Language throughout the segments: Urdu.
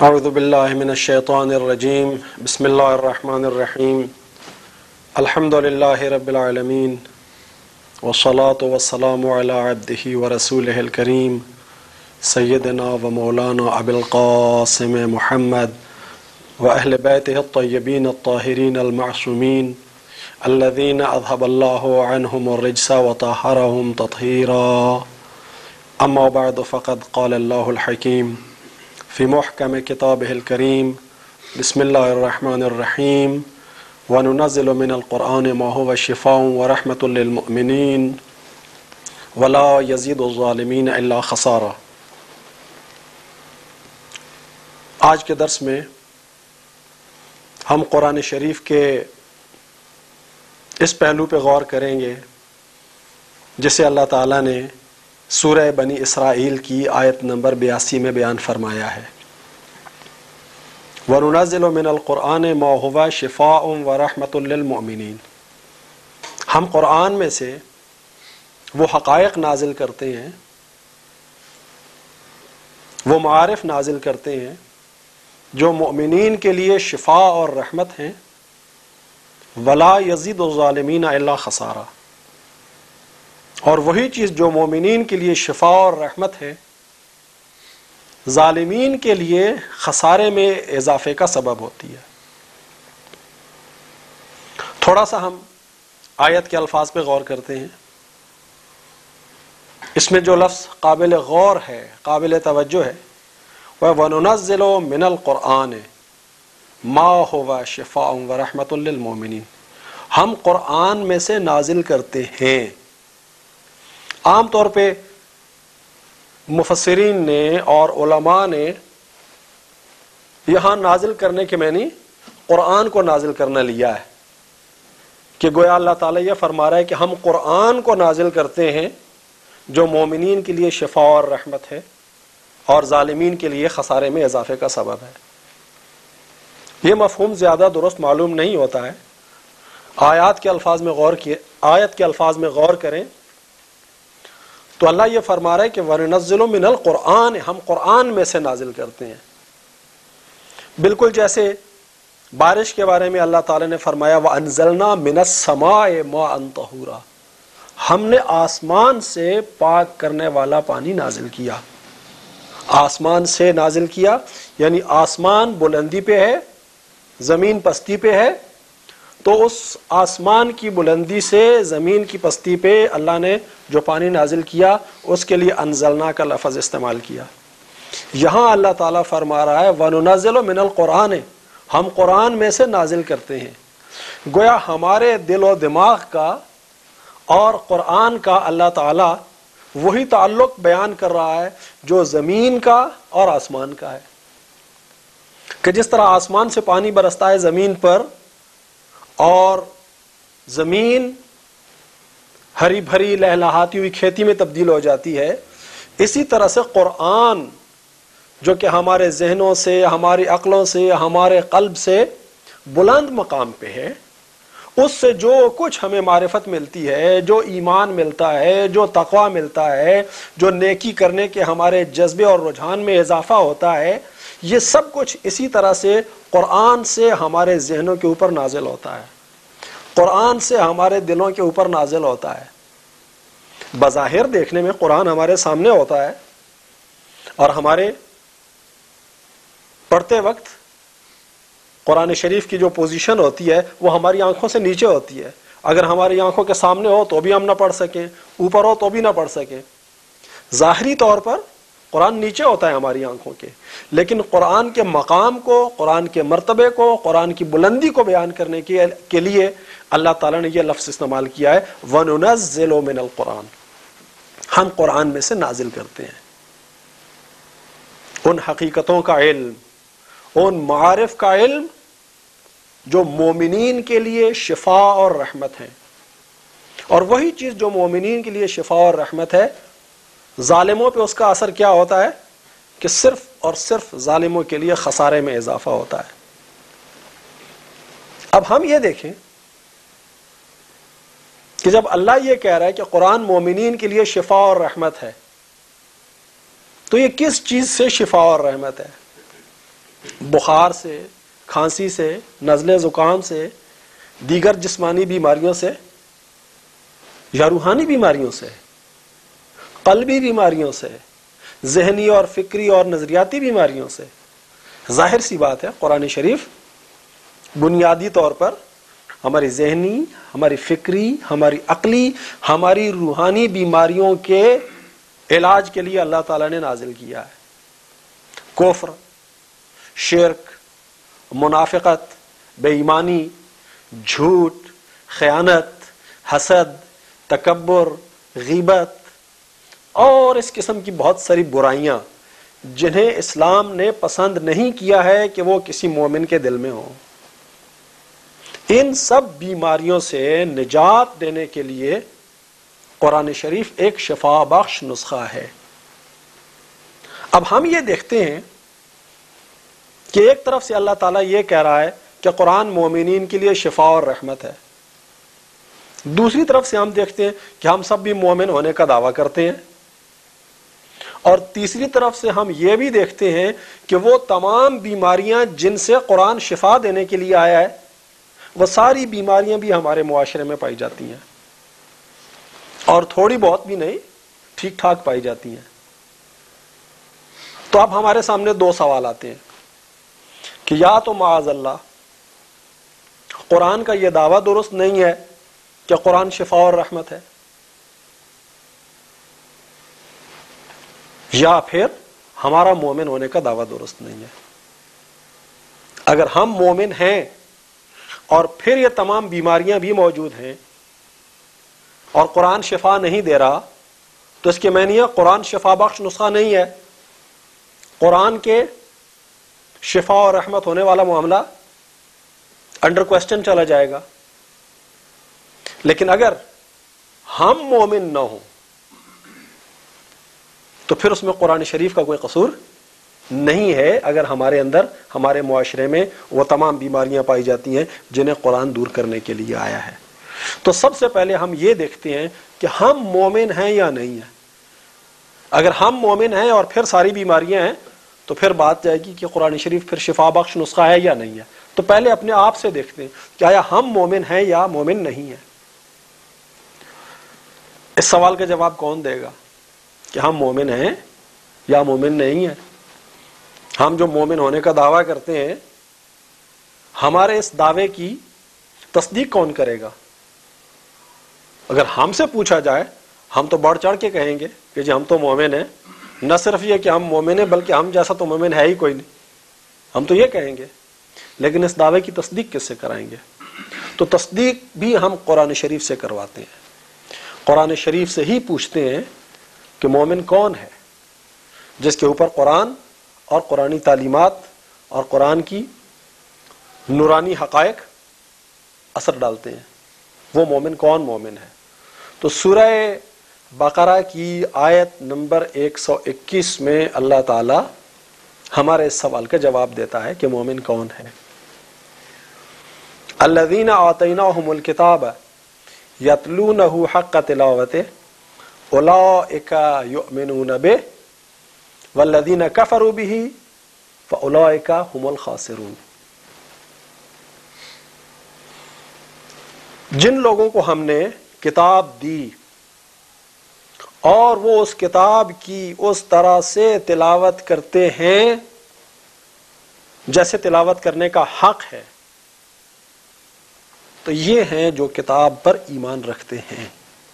اعوذ باللہ من الشیطان الرجیم بسم اللہ الرحمن الرحیم الحمد للہ رب العالمین والصلاة والسلام علی عبدہ ورسولہ الکریم سیدنا و مولانا ابی القاسم محمد واہل بیتہ الطیبین الطاہرین المعصومین الذین اذہب اللہ عنہم الرجس وطہرہم تطہیرا اما بعد فقد قال اللہ الحکیم فی محکم کتابہ الکریم بسم اللہ الرحمن الرحیم وننزل من القرآن ما هو شفاء ورحمة للمؤمنین ولا یزید الظالمین الا خسارا۔ آج کے درس میں ہم قرآن شریف کے اس پہلو پہ غور کریں گے جسے اللہ تعالیٰ نے سورہ بنی اسرائیل کی آیت نمبر 82 میں بیان فرمایا ہے۔ وَنُنَزِّلُ مِنَ الْقُرْآنِ مَا هُوَ شِفَاءٌ وَرَحْمَةٌ لِّلْمُؤْمِنِينَ، ہم قرآن میں سے وہ حقائق نازل کرتے ہیں، وہ معارف نازل کرتے ہیں جو مؤمنین کے لیے شفاء اور رحمت ہیں، وَلَا يَزِيدُ الظَّالِمِينَ إِلَّا خَسَارًا، اور وہی چیز جو مومنین کے لیے شفاء اور رحمت ہے ظالمین کے لیے خسارے میں اضافے کا سبب ہوتی ہے۔ تھوڑا سا ہم آیت کے الفاظ پہ غور کرتے ہیں۔ اس میں جو لفظ قابل غور ہے، قابل توجہ ہے، وہ وَنُنَزِّلُ مِنَ الْقُرْآنِ مَا هُوَ شِفَاءٌ وَرَحْمَةٌ لِّلْمُؤْمِنِينَ، ہم قرآن میں سے نازل کرتے ہیں۔ عام طور پہ مفسرین نے اور علماء نے یہاں نازل کرنے کے معنی قرآن کو نازل کرنا لیا ہے کہ گویا اللہ تعالیٰ یہ فرما رہا ہے کہ ہم قرآن کو نازل کرتے ہیں جو مومنین کے لیے شفاء اور رحمت ہے اور ظالمین کے لیے خسارے میں اضافے کا سبب ہے۔ یہ مفہوم زیادہ درست معلوم نہیں ہوتا ہے۔ آیت کے الفاظ میں غور کریں تو اللہ یہ فرما رہا ہے کہ وَنُنَزِّلُ مِنَ الْقُرْآنِ، ہم قرآن میں سے نازل کرتے ہیں۔ بالکل جیسے بارش کے بارے میں اللہ تعالیٰ نے فرمایا وَأَنزَلْنَا مِنَ السَّمَاءِ مَاءً طَهُورًا، ہم نے آسمان سے پاک کرنے والا پانی نازل کیا۔ آسمان سے نازل کیا یعنی آسمان بلندی پہ ہے، زمین پستی پہ ہے، تو اس آسمان کی بلندی سے زمین کی پستی پہ اللہ نے جو پانی نازل کیا اس کے لیے انزلنا کا لفظ استعمال کیا۔ یہاں اللہ تعالیٰ فرما رہا ہے وَنُنَزِّلُ مِنَ الْقُرْآنِ، ہم قرآن میں سے نازل کرتے ہیں۔ گویا ہمارے دل و دماغ کا اور قرآن کا اللہ تعالیٰ وہی تعلق بیان کر رہا ہے جو زمین کا اور آسمان کا ہے، کہ جس طرح آسمان سے پانی برستا ہے زمین پر اور زمین ہری بھری لہلہاتی ہوئی کھیتی میں تبدیل ہو جاتی ہے، اسی طرح سے قرآن جو کہ ہمارے ذہنوں سے، ہماری عقلوں سے، ہمارے قلب سے بلند مقام پہ ہے، اس سے جو کچھ ہمیں معرفت ملتی ہے، جو ایمان ملتا ہے، جو تقوی ملتا ہے، جو نیکی کرنے کے ہمارے جذبے اور رجحان میں اضافہ ہوتا ہے، یہ سب کچھ اسی طرح سے قرآن سے ہمارے ذہنوں کے اوپر نازل ہوتا ہے، قرآن سے ہمارے دلوں کے اوپر نازل ہوتا ہے۔ بظاہر دیکھنے میں قرآن ہمارے سامنے ہوتا ہے اور ہمارے پڑھتے وقت قرآن شریف کی جو پوزیشن ہوتی ہے وہ ہماری آنکھوں سے نیچے ہوتی ہے۔ اگر ہماری آنکھوں کے سامنے ہو تو بھی ہم نہ پڑھ سکیں، اوپر ہو تو بھی نہ پڑھ سکیں۔ ظاہری طور پر قرآن نیچے ہوتا ہے ہماری آنکھوں کے، لیکن قرآن کے مقام کو، قرآن کے مرتبے کو، قرآن کی بلندی کو بیان کرنے کے لیے اللہ تعالیٰ نے یہ لفظ استعمال کیا ہے وَنُنَزِّلُ مِنَ الْقُرْآنِ، ہم قرآن میں سے نازل کرتے ہیں۔ ان حقیقتوں کا علم، ان معارف کا علم جو مومنین کے لیے شفاء اور رحمت ہیں، اور وہی چیز جو مومنین کے لیے شفاء اور رحمت ہے ظالموں پہ اس کا اثر کیا ہوتا ہے کہ صرف اور صرف ظالموں کے لیے خسارے میں اضافہ ہوتا ہے۔ اب ہم یہ دیکھیں کہ جب اللہ یہ کہہ رہا ہے کہ قرآن مومنین کے لیے شفاء اور رحمت ہے تو یہ کس چیز سے شفا اور رحمت ہے؟ بخار سے، کھانسی سے، نزلے زکام سے، دیگر جسمانی بیماریوں سے یا روحانی بیماریوں سے، قلبی بیماریوں سے، ذہنی اور فکری اور نظریاتی بیماریوں سے. ظاہر سی بات ہے قرآن شریف بنیادی طور پر ہماری ذہنی، ہماری فکری، ہماری عقلی، ہماری روحانی بیماریوں کے علاج کے لیے اللہ تعالیٰ نے نازل کیا ہے. کفر، شرک، منافقت، بے ایمانی، جھوٹ، خیانت، حسد، تکبر، غیبت اور اس قسم کی بہت ساری برائیاں جنہیں اسلام نے پسند نہیں کیا ہے کہ وہ کسی مومن کے دل میں ہوں. ان سب بیماریوں سے نجات دینے کے لیے قرآن شریف ایک شفا بخش نسخہ ہے. اب ہم یہ دیکھتے ہیں کہ ایک طرف سے اللہ تعالیٰ یہ کہہ رہا ہے کہ قرآن مومنین کے لیے شفا اور رحمت ہے. دوسری طرف سے ہم دیکھتے ہیں کہ ہم سب بھی مومن ہونے کا دعویٰ کرتے ہیں. اور تیسری طرف سے ہم یہ بھی دیکھتے ہیں کہ وہ تمام بیماریاں جن سے قرآن شفا دینے کے لیے آیا ہے وہ ساری بیماریاں بھی ہمارے معاشرے میں پائی جاتی ہیں، اور تھوڑی بہت بھی نہیں، ٹھیک ٹھاک پائی جاتی ہیں. تو اب ہمارے سامنے دو سوال آتے ہیں کہ یا تو معاذ اللہ قرآن کا یہ دعویٰ درست نہیں ہے کہ قرآن شفا اور رحمت ہے، یا پھر ہمارا مومن ہونے کا دعویٰ درست نہیں ہے. اگر ہم مومن ہیں اور پھر یہ تمام بیماریاں بھی موجود ہیں اور قرآن شفا نہیں دے رہا تو اس کے معنی ہے قرآن شفا بخش نسخہ نہیں ہے، قرآن کے شفا اور رحمت ہونے والا معاملہ انڈر کوسچن چلا جائے گا. لیکن اگر ہم مومن نہ ہوں تو پھر اس میں قرآن شریف کا کوئی قصور نہیں ہے اگر ہمارے اندر، ہمارے معاشرے میں وہ تمام بیماریاں پائی جاتی ہیں جنہیں قرآن دور کرنے کے لیے آیا ہے. تو سب سے پہلے ہم یہ دیکھتے ہیں کہ ہم مومن ہیں یا نہیں ہیں. اگر ہم مومن ہیں اور پھر ساری بیماریاں ہیں تو پھر بات جائے گی کہ قرآن شریف پھر شفا بخش نسخہ ہے یا نہیں ہے. تو پہلے اپنے آپ سے دیکھتے ہیں کہ آیا ہم مومن ہیں یا مومن نہیں ہیں. اس سوال کا جواب کون دے گا کہ ہم مومن ہیں یا مومن نہیں ہیں؟ ہم جو مومن ہونے کا دعویٰ کرتے ہیں ہمارے اس دعوے کی تصدیق کون کرے گا؟ اگر ہم سے پوچھا جائے ہم تو بڑھ چڑھ کے کہیں گے کہ جی ہم تو مومن ہیں. نہ صرف یہ کہ ہم مومن ہیں بلکہ ہم جیسا تو مومن ہے ہی کوئی نہیں، ہم تو یہ کہیں گے. لیکن اس دعوے کی تصدیق کس سے کرائیں گے؟ تو تصدیق بھی ہم قرآن شریف سے کرواتے ہیں. قرآن شریف سے ہی پوچھتے ہیں کہ مومن کون ہے جس کے اوپر قرآن اور قرآنی تعلیمات اور قرآن کی نورانی حقائق اثر ڈالتے ہیں. وہ مومن کون مومن ہے؟ تو سورہ بقرہ کی آیت نمبر 121 میں اللہ تعالی ہمارے اس سوال کا جواب دیتا ہے کہ مومن کون ہے. الذین آتیناہم الکتاب یتلونہ حق تلاوتہ اولئک یؤمنون بہ والذین کفروا بہ فاولئک هم الخاسرون. جن لوگوں کو ہم نے کتاب دی اور وہ اس کتاب کی اس طرح سے تلاوت کرتے ہیں جیسے تلاوت کرنے کا حق ہے، تو یہ ہیں جو کتاب پر ایمان رکھتے ہیں.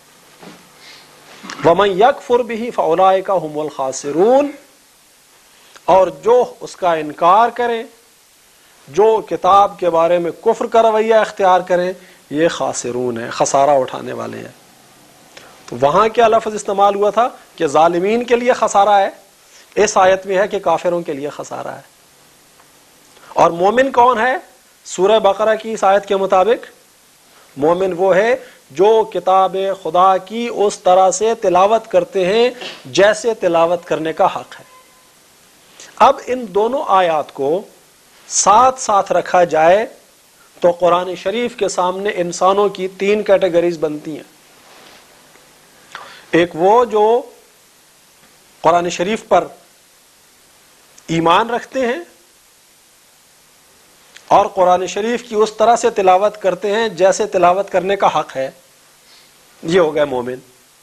وَمَن يَكْفُرْ بِهِ فَأُولَئِكَ هُمُ الْخَاسِرُونَ. اور جو اس کا انکار کرے، جو کتاب کے بارے میں کفر کا رویہ اختیار کرے، یہ خاسرون ہیں، خسارہ اٹھانے والے ہیں. تو وہاں کیا لفظ استعمال ہوا تھا کہ ظالمین کے لیے خسارہ ہے، اس آیت میں ہے کہ کافروں کے لیے خسارہ ہے. اور مومن کون ہے؟ سورہ بقرہ کی اس آیت کے مطابق مومن وہ ہے جو کتاب خدا کی اس طرح سے تلاوت کرتے ہیں جیسے تلاوت کرنے کا حق ہے. اب ان دونوں آیات کو ساتھ ساتھ رکھا جائے تو قرآن شریف کے سامنے انسانوں کی 3 کیٹیگریز بنتی ہیں. ایک وہ جو قرآن شریف پر ایمان رکھتے ہیں اور قرآن شریف کی اس طرح سے تلاوت کرتے ہیں جیسے تلاوت کرنے کا حق ہے، یہ ہو گئے مومن۔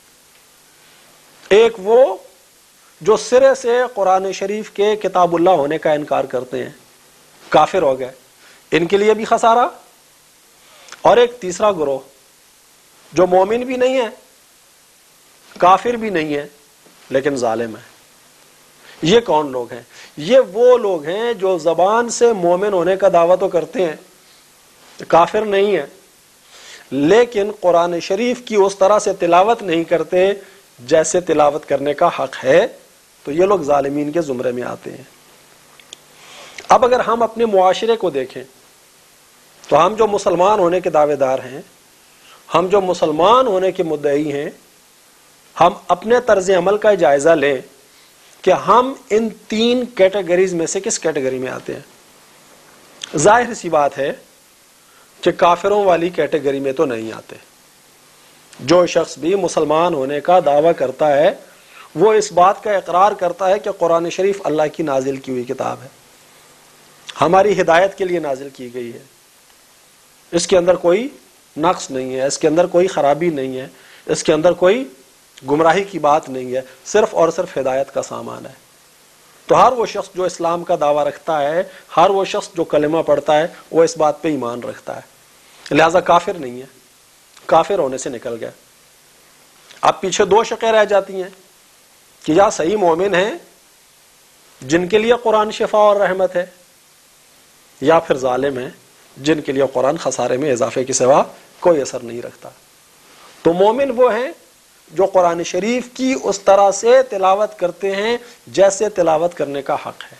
ایک وہ جو سرے سے قرآن شریف کے کتاب اللہ ہونے کا انکار کرتے ہیں، کافر ہو گئے، ان کے لیے بھی خسارہ۔ اور ایک تیسرا گروہ جو مومن بھی نہیں ہے، کافر بھی نہیں ہے، لیکن ظالم ہے۔ یہ کون لوگ ہیں؟ یہ وہ لوگ ہیں جو زبان سے مومن ہونے کا دعویٰ تو کرتے ہیں، کافر نہیں ہے، لیکن قرآن شریف کی اس طرح سے تلاوت نہیں کرتے جیسے تلاوت کرنے کا حق ہے، تو یہ لوگ ظالمین کے زمرے میں آتے ہیں۔ اب اگر ہم اپنے معاشرے کو دیکھیں تو ہم جو مسلمان ہونے کے دعوے دار ہیں، ہم جو مسلمان ہونے کے مدعی ہیں، ہم اپنے طرز عمل کا جائزہ لیں کہ ہم ان تین کیٹیگریز میں سے کس کیٹیگری میں آتے ہیں۔ ظاہر سی بات ہے کہ کافروں والی کیٹیگری میں تو نہیں آتے۔ جو شخص بھی مسلمان ہونے کا دعویٰ کرتا ہے وہ اس بات کا اقرار کرتا ہے کہ قرآن شریف اللہ کی نازل کی ہوئی کتاب ہے، ہماری ہدایت کے لیے نازل کی گئی ہے، اس کے اندر کوئی نقص نہیں ہے، اس کے اندر کوئی خرابی نہیں ہے، اس کے اندر کوئی گمراہی کی بات نہیں ہے، صرف اور صرف ہدایت کا سامان ہے۔ تو ہر وہ شخص جو اسلام کا دعویٰ رکھتا ہے، ہر وہ شخص جو کلمہ پڑھتا ہے، وہ اس بات پہ ایمان رکھتا ہے، لہذا کافر نہیں ہے، کافر ہونے سے نکل گیا۔ اب پیچھے دو شقیں رہ جاتی ہیں کہ یا صحیح مومن ہیں جن کے لیے قرآن شفا اور رحمت ہے، یا پھر ظالم ہیں جن کے لیے قرآن خسارے میں اضافے کے سوا کوئی اثر نہیں رکھتا۔ تو مومن وہ ہیں جو قرآن شریف کی اس طرح سے تلاوت کرتے ہیں جیسے تلاوت کرنے کا حق ہے۔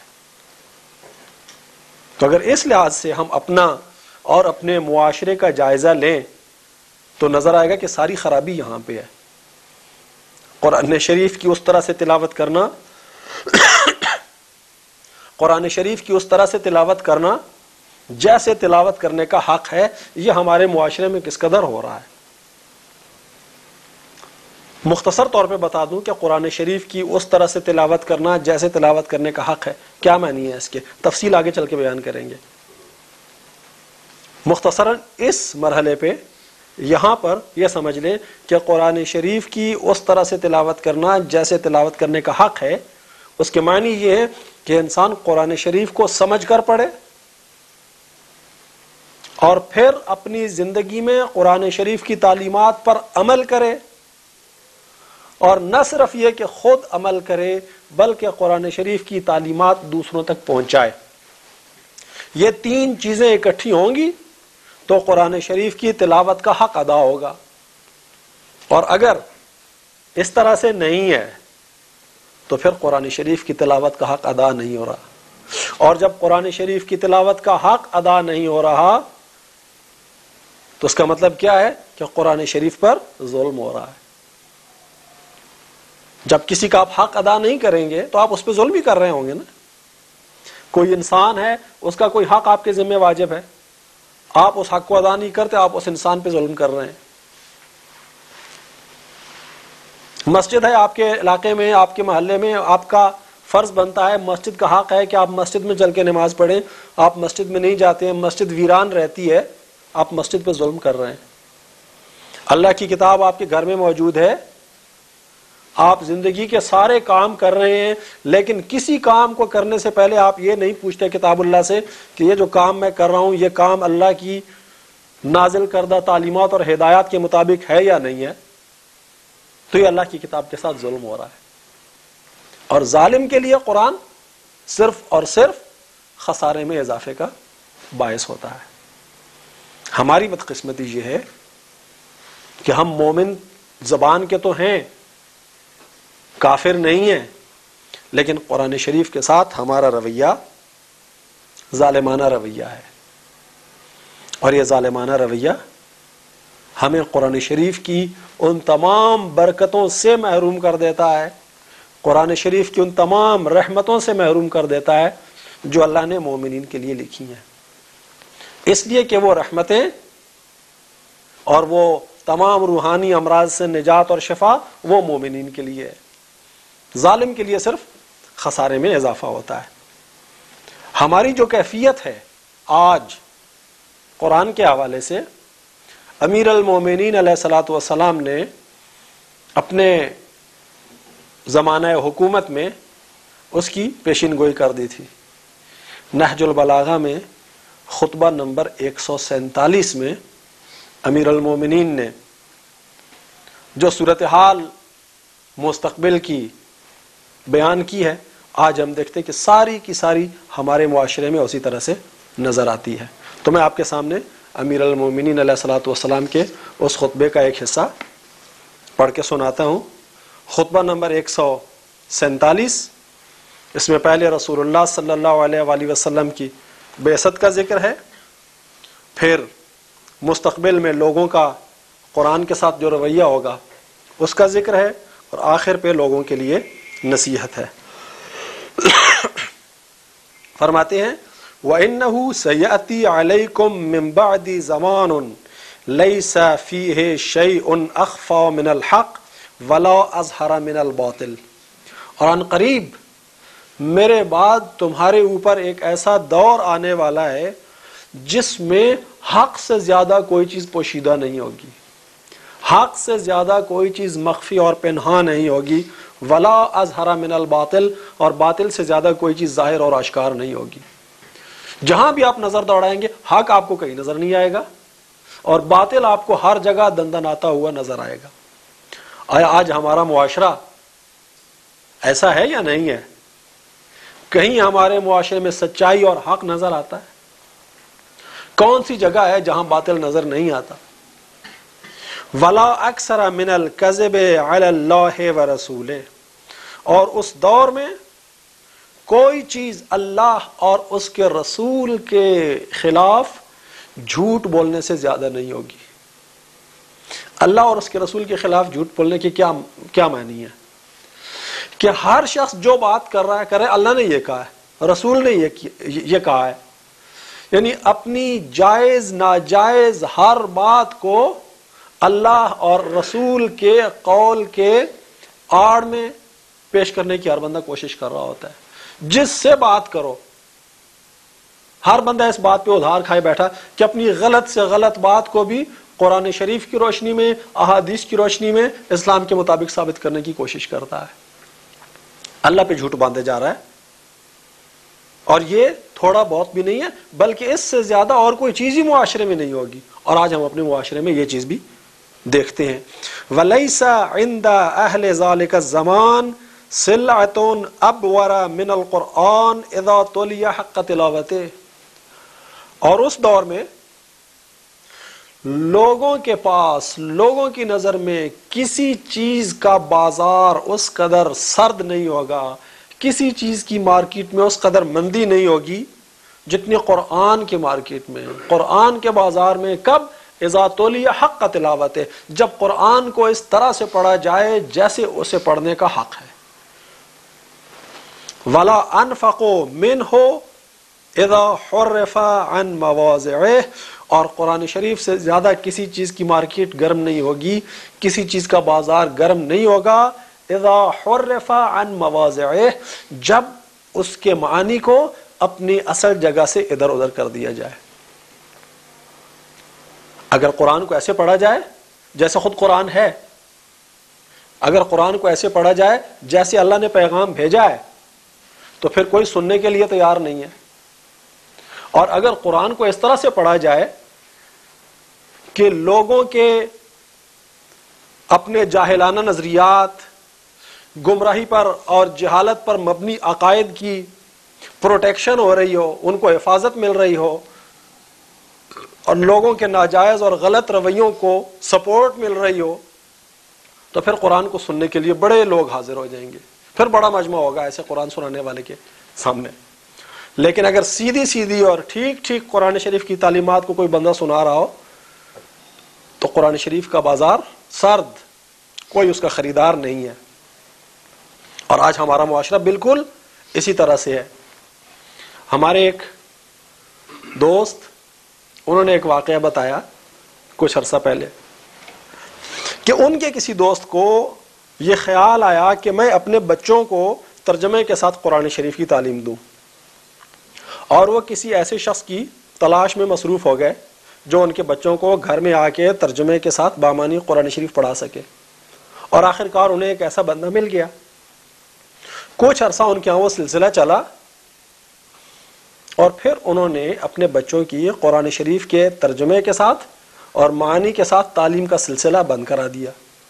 تو اگر اس لحاظ سے ہم اپنا اور اپنے معاشرے کا جائزہ لیں تو نظر آئے گا کہ ساری خرابی یہاں پہ ہے۔ قرآن شریف کی اس طرح سے تلاوت کرنا قرآن شریف کی اس طرح سے تلاوت کرنا جیسے تلاوت کرنے کا حق ہے، یہ ہمارے معاشرے میں کس قدر ہو رہا ہے۔ مختصر طور پہ بتا دوں کہ قرآن شریف کی اس طرح سے تلاوت کرنا جیسے تلاوت کرنے کا حق ہے، کیا معنی ہے اس کے، تفصیل آگے چل کے بیان کریں گے۔ مختصراً اس مرحلے پہ یہاں پر یہ سمجھ لیں کہ قرآن شریف کی اس طرح سے تلاوت کرنا جیسے تلاوت کرنے کا حق ہے، اس کے معنی یہ ہے کہ انسان قرآن شریف کو سمجھ کر پڑھے اور پھر اپنی زندگی میں قرآن شریف کی تعلیمات پر عمل کرے، اور نہ صرف یہ کہ خود عمل کرے بلکہ قرآن شریف کی تعلیمات دوسروں تک پہنچائے۔ یہ تین چیزیں اکٹھی ہوں گی تو قرآن شریف کی تلاوت کا حق ادا ہوگا، اور اگر اس طرح سے نہیں ہے تو پھر قرآن شریف کی تلاوت کا حق ادا نہیں ہو رہا، اور جب قرآن شریف کی تلاوت کا حق ادا نہیں ہو رہا تو اس کا مطلب کیا ہے کہ قرآن شریف پر ظلم ہو رہا ہے۔ جب کسی کا آپ حق ادا نہیں کریں گے تو آپ اس پہ ظلم بھی کر رہے ہوں گے نا۔ کوئی انسان ہے، اس کا کوئی حق آپ کے ذمہ واجب ہے، آپ اس حق کو ادا نہیں کرتے، آپ اس انسان پہ ظلم کر رہے ہیں۔ مسجد ہے آپ کے علاقے میں، آپ کے محلے میں، آپ کا فرض بنتا ہے، مسجد کا حق ہے کہ آپ مسجد میں چل کے نماز پڑھیں، آپ مسجد میں نہیں جاتے ہیں، مسجد ویران رہتی ہے، آپ مسجد پہ ظلم کر رہے ہیں۔ اللہ کی کتاب آپ کے گھر میں موجود ہے، آپ زندگی کے سارے کام کر رہے ہیں، لیکن کسی کام کو کرنے سے پہلے آپ یہ نہیں پوچھتے کتاب اللہ سے کہ یہ جو کام میں کر رہا ہوں یہ کام اللہ کی نازل کردہ تعلیمات اور ہدایات کے مطابق ہے یا نہیں ہے، تو یہ اللہ کی کتاب کے ساتھ ظلم ہو رہا ہے۔ اور ظالم کے لیے قرآن صرف اور صرف خسارے میں اضافے کا باعث ہوتا ہے۔ ہماری بدقسمتی یہ ہے کہ ہم مومن زبان کے تو ہیں، کافر نہیں ہیں، لیکن قرآن شریف کے ساتھ ہمارا رویہ ظالمانہ رویہ ہے، اور یہ ظالمانہ رویہ ہمیں قرآن شریف کی ان تمام برکتوں سے محروم کر دیتا ہے، قرآن شریف کی ان تمام رحمتوں سے محروم کر دیتا ہے جو اللہ نے مومنین کے لیے لکھی ہیں، اس لیے کہ وہ رحمتیں اور وہ تمام روحانی امراض سے نجات اور شفا وہ مومنین کے لیے ہے، ظالم کے لیے صرف خسارے میں اضافہ ہوتا ہے۔ ہماری جو کیفیت ہے آج قرآن کے حوالے سے امیر المومنین علیہ الصلوۃ والسلام نے اپنے زمانہ حکومت میں اس کی پیشین گوئی کر دی تھی. نہج البلاغہ میں خطبہ نمبر 147 میں امیر المومنین نے جو صورتحال مستقبل کی بیان کی ہے، آج ہم دیکھتے ہیں کہ ساری کی ساری ہمارے معاشرے میں اسی طرح سے نظر آتی ہے. تو میں آپ کے سامنے امیر المومنین علیہ الصلوۃ والسلام کے اس خطبے کا ایک حصہ پڑھ کے سناتا ہوں. خطبہ نمبر 147. اس میں پہلے رسول اللہ صلی اللہ علیہ وآلہ وسلم کی بعثت کا ذکر ہے، پھر مستقبل میں لوگوں کا قرآن کے ساتھ جو رویہ ہوگا اس کا ذکر ہے، اور آخر پہ لوگوں کے لیے نصیحت ہے. فرماتے ہیں وَإِنَّهُ سَيَأْتِي عَلَيْكُمْ مِنْ بَعْدِ زَمَانٌ لَيْسَ فِيهِ شَيْءٌ أَخْفَى مِنَ الْحَقِّ وَلَا أَظْهَرَ مِنَ الْبَاطِلِ. اور ان قریب میرے بعد تمہارے اوپر ایک ایسا دور آنے والا ہے جس میں حق سے زیادہ کوئی چیز پوشیدہ نہیں ہوگی، حق سے زیادہ کوئی چیز مخفی اور پنہاں نہیں ہوگی، ولا اظہر من الباطل، اور باطل سے زیادہ کوئی چیز ظاہر اور آشکار نہیں ہوگی. جہاں بھی آپ نظر دوڑائیں گے حق آپ کو کہیں نظر نہیں آئے گا، اور باطل آپ کو ہر جگہ دندناتا ہوا نظر آئے گا. آیا آج ہمارا معاشرہ ایسا ہے یا نہیں ہے؟ کہیں ہمارے معاشرے میں سچائی اور حق نظر آتا ہے؟ کون سی جگہ ہے جہاں باطل نظر نہیں آتا؟ ولا اکثر من الکذب علی اللہ ورسولہ. اور اس دور میں کوئی چیز اللہ اور اس کے رسول کے خلاف جھوٹ بولنے سے زیادہ نہیں ہوگی. اللہ اور اس کے رسول کے خلاف جھوٹ بولنے کی کیا معنی ہے؟ کہ ہر شخص جو بات کر رہا ہے کرے اللہ نے یہ کہا ہے، رسول نے یہ کہا ہے، یعنی اپنی جائز ناجائز ہر بات کو اللہ اور رسول کے قول کے آڑ میں پیش کرنے کی ہر بندہ کوشش کر رہا ہوتا ہے. جس سے بات کرو ہر بندہ اس بات پہ ادھار کھائے بیٹھا کہ اپنی غلط سے غلط بات کو بھی قرآن شریف کی روشنی میں، احادیث کی روشنی میں، اسلام کے مطابق ثابت کرنے کی کوشش کرتا ہے. اللہ پہ جھوٹ باندھے جا رہا ہے، اور یہ تھوڑا بہت بھی نہیں ہے بلکہ اس سے زیادہ اور کوئی چیز ہی معاشرے میں نہیں ہوگی. اور آج ہم اپنے معاشرے میں یہ چیز بھی دیکھتے ہیں. وَلَيْسَ عِنْدَ أَهْلِ ذَلِكَ الزَّمَانِ سِلْعَةٌ أَبْوَرَ مِنَ الْقُرْآنِ إِذَا تُلِيَ حَقَّ تِلَاوَتِهِ. اور اس دور میں لوگوں کے پاس، لوگوں کی نظر میں کسی چیز کا بازار اس قدر سرد نہیں ہوگا، کسی چیز کی مارکیٹ میں اس قدر مندی نہیں ہوگی جتنی قرآن کی مارکیٹ میں، قرآن کے بازار میں. کب؟ اذا تولیہ حق کا تلاوت ہے، جب قرآن کو اس طرح سے پڑھا جائے جیسے اسے پڑھنے کا حق ہے. ولا انفقوا منہ اذا حرف عن مواضعہ. اور قرآن شریف سے زیادہ کسی چیز کی مارکیٹ گرم نہیں ہوگی، کسی چیز کا بازار گرم نہیں ہوگا اذا حرف عن مواضعہ، جب اس کے معانی کو اپنی اصل جگہ سے ادھر ادھر کر دیا جائے. اگر قرآن کو ایسے پڑھا جائے جیسے خود قرآن ہے، اگر قرآن کو ایسے پڑھا جائے جیسے اللہ نے پیغام بھیجا ہے، تو پھر کوئی سننے کے لیے تیار نہیں ہے. اور اگر قرآن کو اس طرح سے پڑھا جائے کہ لوگوں کے اپنے جاہلانہ نظریات، گمراہی پر اور جہالت پر مبنی عقائد کی پروٹیکشن ہو رہی ہو، ان کو حفاظت مل رہی ہو، اور لوگوں کے ناجائز اور غلط رویوں کو سپورٹ مل رہی ہو، تو پھر قرآن کو سننے کے لیے بڑے لوگ حاضر ہو جائیں گے، پھر بڑا مجمع ہوگا ایسے قرآن سنانے والے کے سامنے. لیکن اگر سیدھی سیدھی اور ٹھیک ٹھیک قرآن شریف کی تعلیمات کو کوئی بندہ سنا رہا ہو تو قرآن شریف کا بازار سرد، کوئی اس کا خریدار نہیں ہے. اور آج ہمارا معاشرہ بالکل اسی طرح سے ہے. ہمارے ایک دوست، انہوں نے ایک واقعہ بتایا کچھ عرصہ پہلے کہ ان کے کسی دوست کو یہ خیال آیا کہ میں اپنے بچوں کو ترجمے کے ساتھ قرآن شریف کی تعلیم دوں، اور وہ کسی ایسے شخص کی تلاش میں مصروف ہو گئے جو ان کے بچوں کو گھر میں آ کے ترجمے کے ساتھ بامانی قرآن شریف پڑھا سکے، اور آخر کار انہیں ایک ایسا بندہ مل گیا۔ کچھ عرصہ ان کے یہاں وہ سلسلہ چلا، اور پھر انہوں نے اپنے بچوں کی قرآن شریف کے ترجمے کے ساتھ اور معانی کے ساتھ تعلیم کا سلسلہ بند کرا دیا۔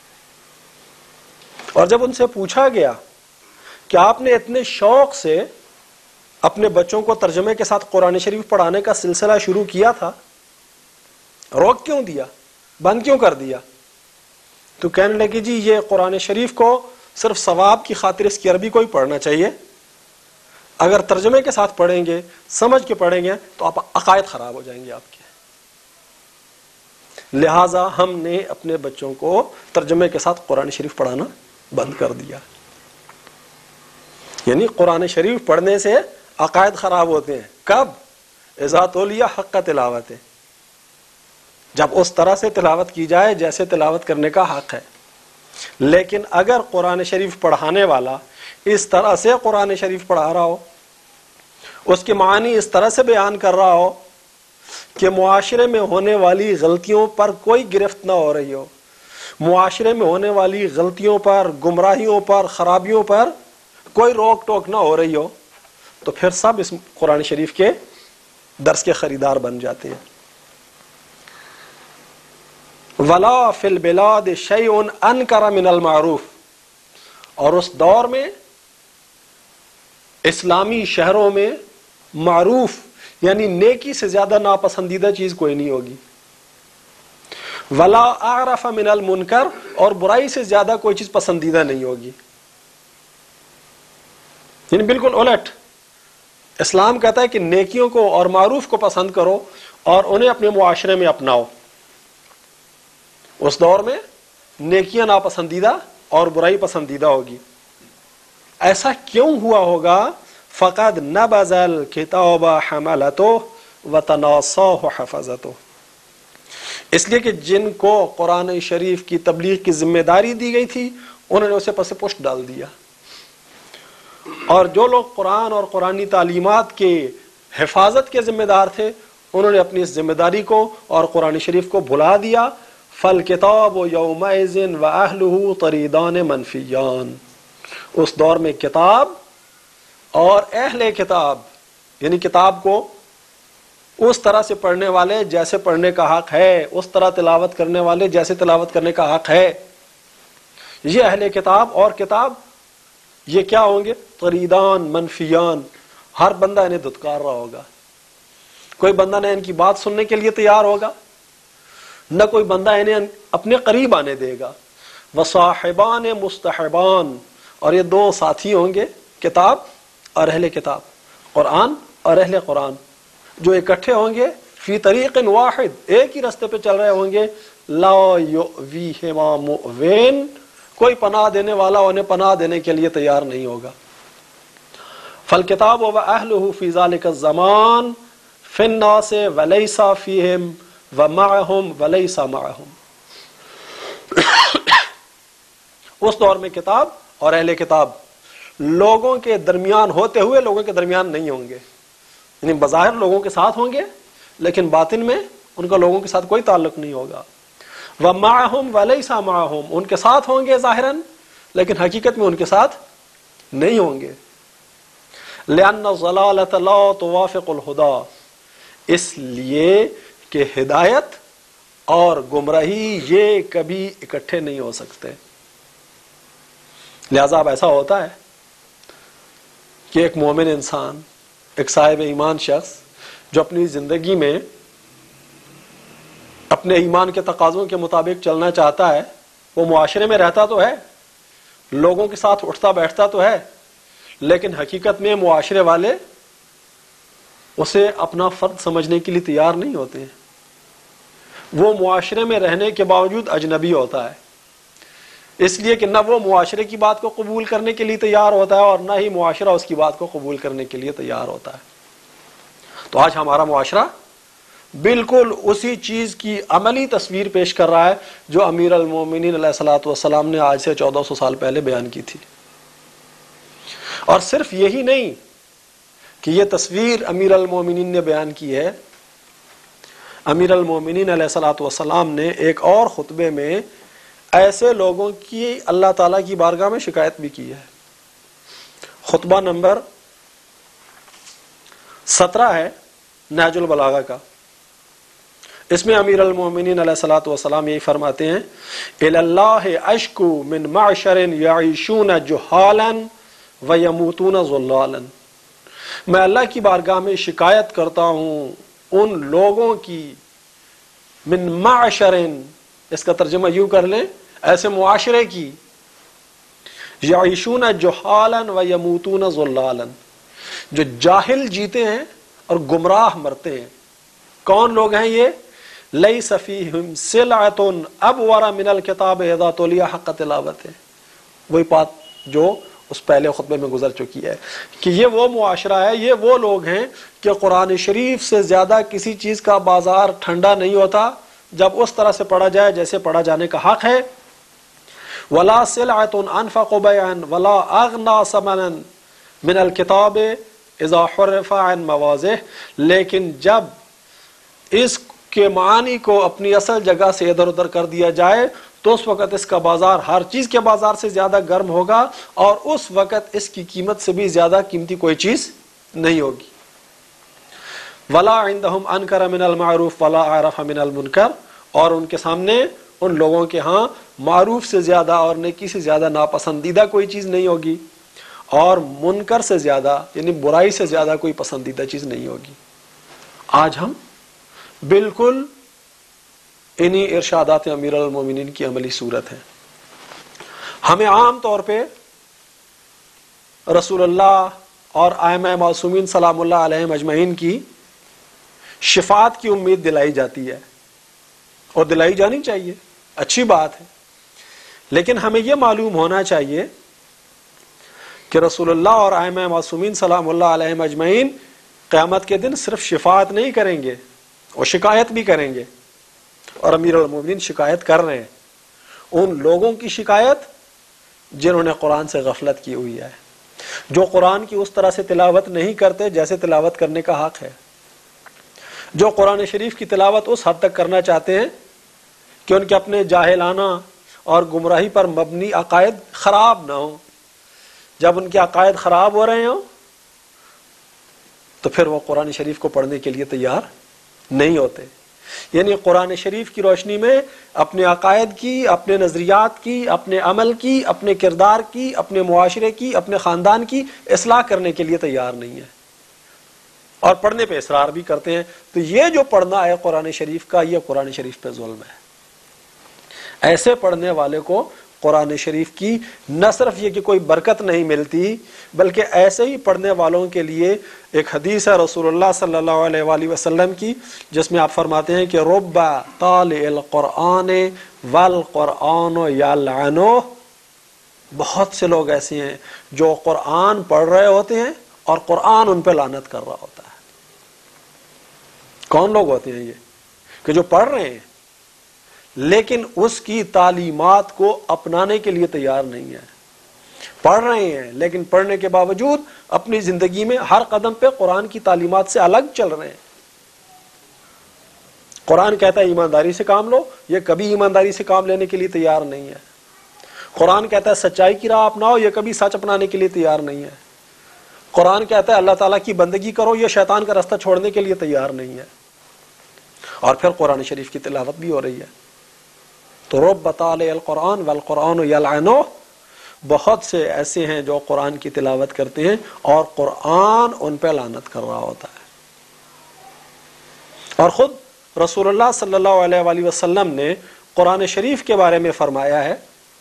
اور جب ان سے پوچھا گیا کہ آپ نے اتنے شوق سے اپنے بچوں کو ترجمے کے ساتھ قرآن شریف پڑھانے کا سلسلہ شروع کیا تھا، روک کیوں دیا، بند کیوں کر دیا؟ تو کہنے لگی جی یہ قرآن شریف کو صرف ثواب کی خاطر اس کی عربی کو ہی پڑھنا چاہیے، اگر ترجمے کے ساتھ پڑھیں گے، سمجھ کے پڑھیں گے تو آپ عقائد خراب ہو جائیں گے آپ کے، لہٰذا ہم نے اپنے بچوں کو ترجمے کے ساتھ قرآن شریف پڑھانا بند کر دیا۔ یعنی قرآن شریف پڑھنے سے عقائد خراب ہوتے ہیں، کب؟ اذا تولیہ حق تلاوت، جب اس طرح سے تلاوت کی جائے جیسے تلاوت کرنے کا حق ہے۔ لیکن اگر قرآن شریف پڑھانے والا اس طرح سے قرآن شریف پڑھا رہا ہو، اس کے معنی اس طرح سے بیان کر رہا ہو کہ معاشرے میں ہونے والی غلطیوں پر کوئی گرفت نہ ہو رہی ہو، معاشرے میں ہونے والی غلطیوں پر، گمراہیوں پر، خرابیوں پر کوئی روک ٹوک نہ ہو رہی ہو، تو پھر سب اس قرآن شریف کے درس کے خریدار بن جاتے ہیں۔ وَلَا فِي الْبِلَادِ شَيْءٌ أَنْكَرَ مِنَ الْمَعْرُوفِ، اور اس دور میں اسلامی شہروں میں معروف یعنی نیکی سے زیادہ ناپسندیدہ چیز کوئی نہیں ہوگی۔ وَلَا أَعْرَفَ مِنَ الْمُنْكَرِ، اور برائی سے زیادہ کوئی چیز پسندیدہ نہیں ہوگی۔ یعنی بالکل الٹ، اسلام کہتا ہے کہ نیکیوں کو اور معروف کو پسند کرو اور انہیں اپنے معاشرے میں اپناؤ۔ اس دور میں نیکیاں ناپسندیدہ اور برائی پسندیدہ ہوگی۔ ایسا کیوں ہوا ہوگا؟ فقد نبذ الکتاب حملته وتناصاه حفظته، اس لیے کہ جن کو قرآن شریف کی تبلیغ کی ذمہ داری دی گئی تھی انہوں نے اسے پس پشت ڈال دیا، اور جو لوگ قرآن اور قرآنی تعلیمات کے حفاظت کے ذمہ دار تھے انہوں نے اپنی اس ذمہ داری کو اور قرآن شریف کو بھلا دیا۔ فالکتاب یومئذ واہلہ طریدان منفیان، اس دور میں کتاب اور اہل کتاب، یعنی کتاب کو اس طرح سے پڑھنے والے جیسے پڑھنے کا حق ہے، اس طرح تلاوت کرنے والے جیسے تلاوت کرنے کا حق ہے، یہ اہل کتاب اور کتاب یہ کیا ہوں گے؟ طریدان منفیان، ہر بندہ انہیں دھتکار رہا ہوگا، کوئی بندہ نہ ان کی بات سننے کے لیے تیار ہوگا، نہ کوئی بندہ انہیں اپنے قریب آنے دے گا۔ وصاحبان مستحبان، اور یہ دو ساتھی ہوں گے، کتاب اور اہل کتاب، قرآن اور اہل قرآن، جو اکٹھے ہوں گے فی طریق واحد، ایک ہی راستے پہ چل رہے ہوں گے، لا یؤویہما مؤوین، کوئی پناہ دینے والا انہیں پناہ دینے کے لیے تیار نہیں ہوگا۔ فالکتاب واہلہ فی ذلک الزمان فی الناس ولیس فیہم ومعہم ولیس معہم، اس دور میں کتاب اور اہل کتاب لوگوں کے درمیان ہوتے ہوئے لوگوں کے درمیان نہیں ہوں گے، یعنی بظاہر لوگوں کے ساتھ ہوں گے لیکن باطن میں ان کا لوگوں کے ساتھ کوئی تعلق نہیں ہوگا۔ وَمَعَهُمْ وَلَيْسَ مَعَهُمْ، ان کے ساتھ ہوں گے ظاہراً لیکن حقیقت میں ان کے ساتھ نہیں ہوں گے۔ لِأَنَّ الضَّلَالَةَ لَا تُوَافِقُ الْهُدَى، اس لیے کہ ہدایت اور گمراہی یہ کبھی اکٹھے نہیں ہو سکتے۔ لہذا اب ایسا ہوتا ہے کہ ایک مومن انسان، ایک صاحب ایمان شخص جو اپنی زندگی میں اپنے ایمان کے تقاضوں کے مطابق چلنا چاہتا ہے، وہ معاشرے میں رہتا تو ہے، لوگوں کے ساتھ اٹھتا بیٹھتا تو ہے، لیکن حقیقت میں معاشرے والے اسے اپنا فرد سمجھنے کے لیے تیار نہیں ہوتے ہیں۔ وہ معاشرے میں رہنے کے باوجود اجنبی ہوتا ہے، اس لیے کہ نہ وہ معاشرے کی بات کو قبول کرنے کے لیے تیار ہوتا ہے اور نہ ہی معاشرہ اس کی بات کو قبول کرنے کے لیے تیار ہوتا ہے۔ تو آج ہمارا معاشرہ بالکل اسی چیز کی عملی تصویر پیش کر رہا ہے جو امیر المومنین علیہ الصلوۃ والسلام نے آج سے 1400 سال پہلے بیان کی تھی۔ اور صرف یہی نہیں کہ یہ تصویر امیر المومنین نے بیان کی ہے، امیر المومنین علیہ الصلوۃ والسلام نے ایک اور خطبے میں ایسے لوگوں کی اللہ تعالیٰ کی بارگاہ میں شکایت بھی کی ہے. خطبہ نمبر 17 ہے نہج البلاغہ کا. اس میں امیر المومنین علیہ الصلوۃ والسلام یہی فرماتے ہیں الی اللہ اشکو من معشر یعیشون جہالا ویموتون ضلالا. میں اللہ کی بارگاہ میں شکایت کرتا ہوں ان لوگوں کی، من معشر، اس کا ترجمہ یوں کر لیں ایسے معاشرے کی، یعیشون جہالا ویموتون ضلالا، جو جاہل جیتے ہیں اور گمراہ مرتے ہیں. کون لوگ ہیں یہ؟ لیس فیہم سلعۃ ابور من الکتاب اذا تلی حق تلاوتہ. وہی بات جو اس پہلے خطبے میں گزر چکی ہے کہ یہ وہ معاشرہ ہے، یہ وہ لوگ ہیں کہ قرآن شریف سے زیادہ کسی چیز کا بازار ٹھنڈا نہیں ہوتا جب اس طرح سے پڑھا جائے جیسے پڑھا جانے کا حق ہے. ولا سلعۃ انفق بیعا ولا اغنى ثمنا من الکتاب اذا حرف عن مواضعه. لیکن جب اس کے معنی کو اپنی اصل جگہ سے ادھر ادھر کر دیا جائے تو اس وقت اس کا بازار ہر چیز کے بازار سے زیادہ گرم ہوگا، اور اس وقت اس کی قیمت سے بھی زیادہ قیمتی کوئی چیز نہیں ہوگی. ولا عندهم انکر من المعروف ولا عرف من المنکر. اور ان کے سامنے ان لوگوں کے ہاں معروف سے زیادہ اور نیکی سے زیادہ ناپسندیدہ کوئی چیز نہیں ہوگی، اور منکر سے زیادہ یعنی برائی سے زیادہ کوئی پسندیدہ چیز نہیں ہوگی. آج ہم بالکل انہی ارشادات امیر المومنین کی عملی صورت ہے. ہمیں عام طور پہ رسول اللہ اور ائمہ معصومین سلام اللہ علیہم اجمعین کی شفاعت کی امید دلائی جاتی ہے، اور دلائی جانی چاہیے، اچھی بات ہے. لیکن ہمیں یہ معلوم ہونا چاہیے کہ رسول اللہ اور ائمہ معصومین سلام اللہ علیہم اجمعین قیامت کے دن صرف شفاعت نہیں کریں گے، وہ شکایت بھی کریں گے. اور امیر المومنین شکایت کر رہے ہیں ان لوگوں کی شکایت جنہوں نے قرآن سے غفلت کی ہوئی ہے، جو قرآن کی اس طرح سے تلاوت نہیں کرتے جیسے تلاوت کرنے کا حق ہے، جو قرآن شریف کی تلاوت اس حد تک کرنا چاہتے ہیں کہ ان کے اپنے جاہلانہ اور گمراہی پر مبنی عقائد خراب نہ ہوں. جب ان کے عقائد خراب ہو رہے ہوں تو پھر وہ قرآن شریف کو پڑھنے کے لیے تیار نہیں ہوتے. یعنی قرآن شریف کی روشنی میں اپنے عقائد کی، اپنے نظریات کی، اپنے عمل کی، اپنے کردار کی، اپنے معاشرے کی، اپنے خاندان کی اصلاح کرنے کے لیے تیار نہیں ہے، اور پڑھنے پہ اصرار بھی کرتے ہیں. تو یہ جو پڑھنا ہے قرآن شریف کا، یہ قرآن شریف پہ ظلم ہے. ایسے پڑھنے والے کو قرآن شریف کی نہ صرف یہ کہ کوئی برکت نہیں ملتی، بلکہ ایسے ہی پڑھنے والوں کے لیے ایک حدیث ہے رسول اللہ صلی اللہ علیہ وآلہ وسلم کی، جس میں آپ فرماتے ہیں کہ رب طالع القرآن والقرآن یلعنہ. بہت سے لوگ ایسے ہیں جو قرآن پڑھ رہے ہوتے ہیں اور قرآن ان پہ لعنت کر رہا ہوتا ہے. کون لوگ ہوتے ہیں یہ کہ جو پڑھ رہے ہیں لیکن اس کی تعلیمات کو اپنانے کے لیے تیار نہیں ہے، پڑھ رہے ہیں لیکن پڑھنے کے باوجود اپنی زندگی میں ہر قدم پہ قرآن کی تعلیمات سے الگ چل رہے ہیں. قرآن کہتا ہے ایمانداری سے کام لو، یہ کبھی ایمانداری سے کام لینے کے لیے تیار نہیں ہے. قرآن کہتا ہے سچائی کی راہ اپناؤ، یہ کبھی سچ اپنانے کے لیے تیار نہیں ہے. قرآن کہتا ہے اللہ تعالیٰ کی بندگی کرو، یہ شیطان کا راستہ چھوڑنے کے لیے تیار نہیں ہے. اور پھر قرآن شریف کی تلاوت بھی ہو رہی ہے. تو رب طالع القرآن والقرآن یلعنہ. بہت سے ایسے ہیں جو قرآن کی تلاوت کرتے ہیں اور قرآن ان پہ لعنت کر رہا ہوتا ہے. اور خود رسول اللہ صلی اللہ علیہ وآلہ وسلم نے قرآن شریف کے بارے میں فرمایا ہے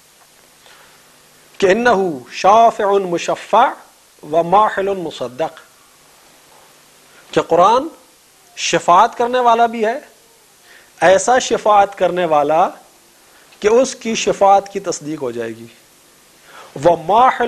کہ انہ شافع مشفع وماحل مصدق، کہ قرآن شفاعت کرنے والا بھی ہے، ایسا شفاعت کرنے والا کہ اس کی شفاعت کی تصدیق ہو جائے گی. وماحل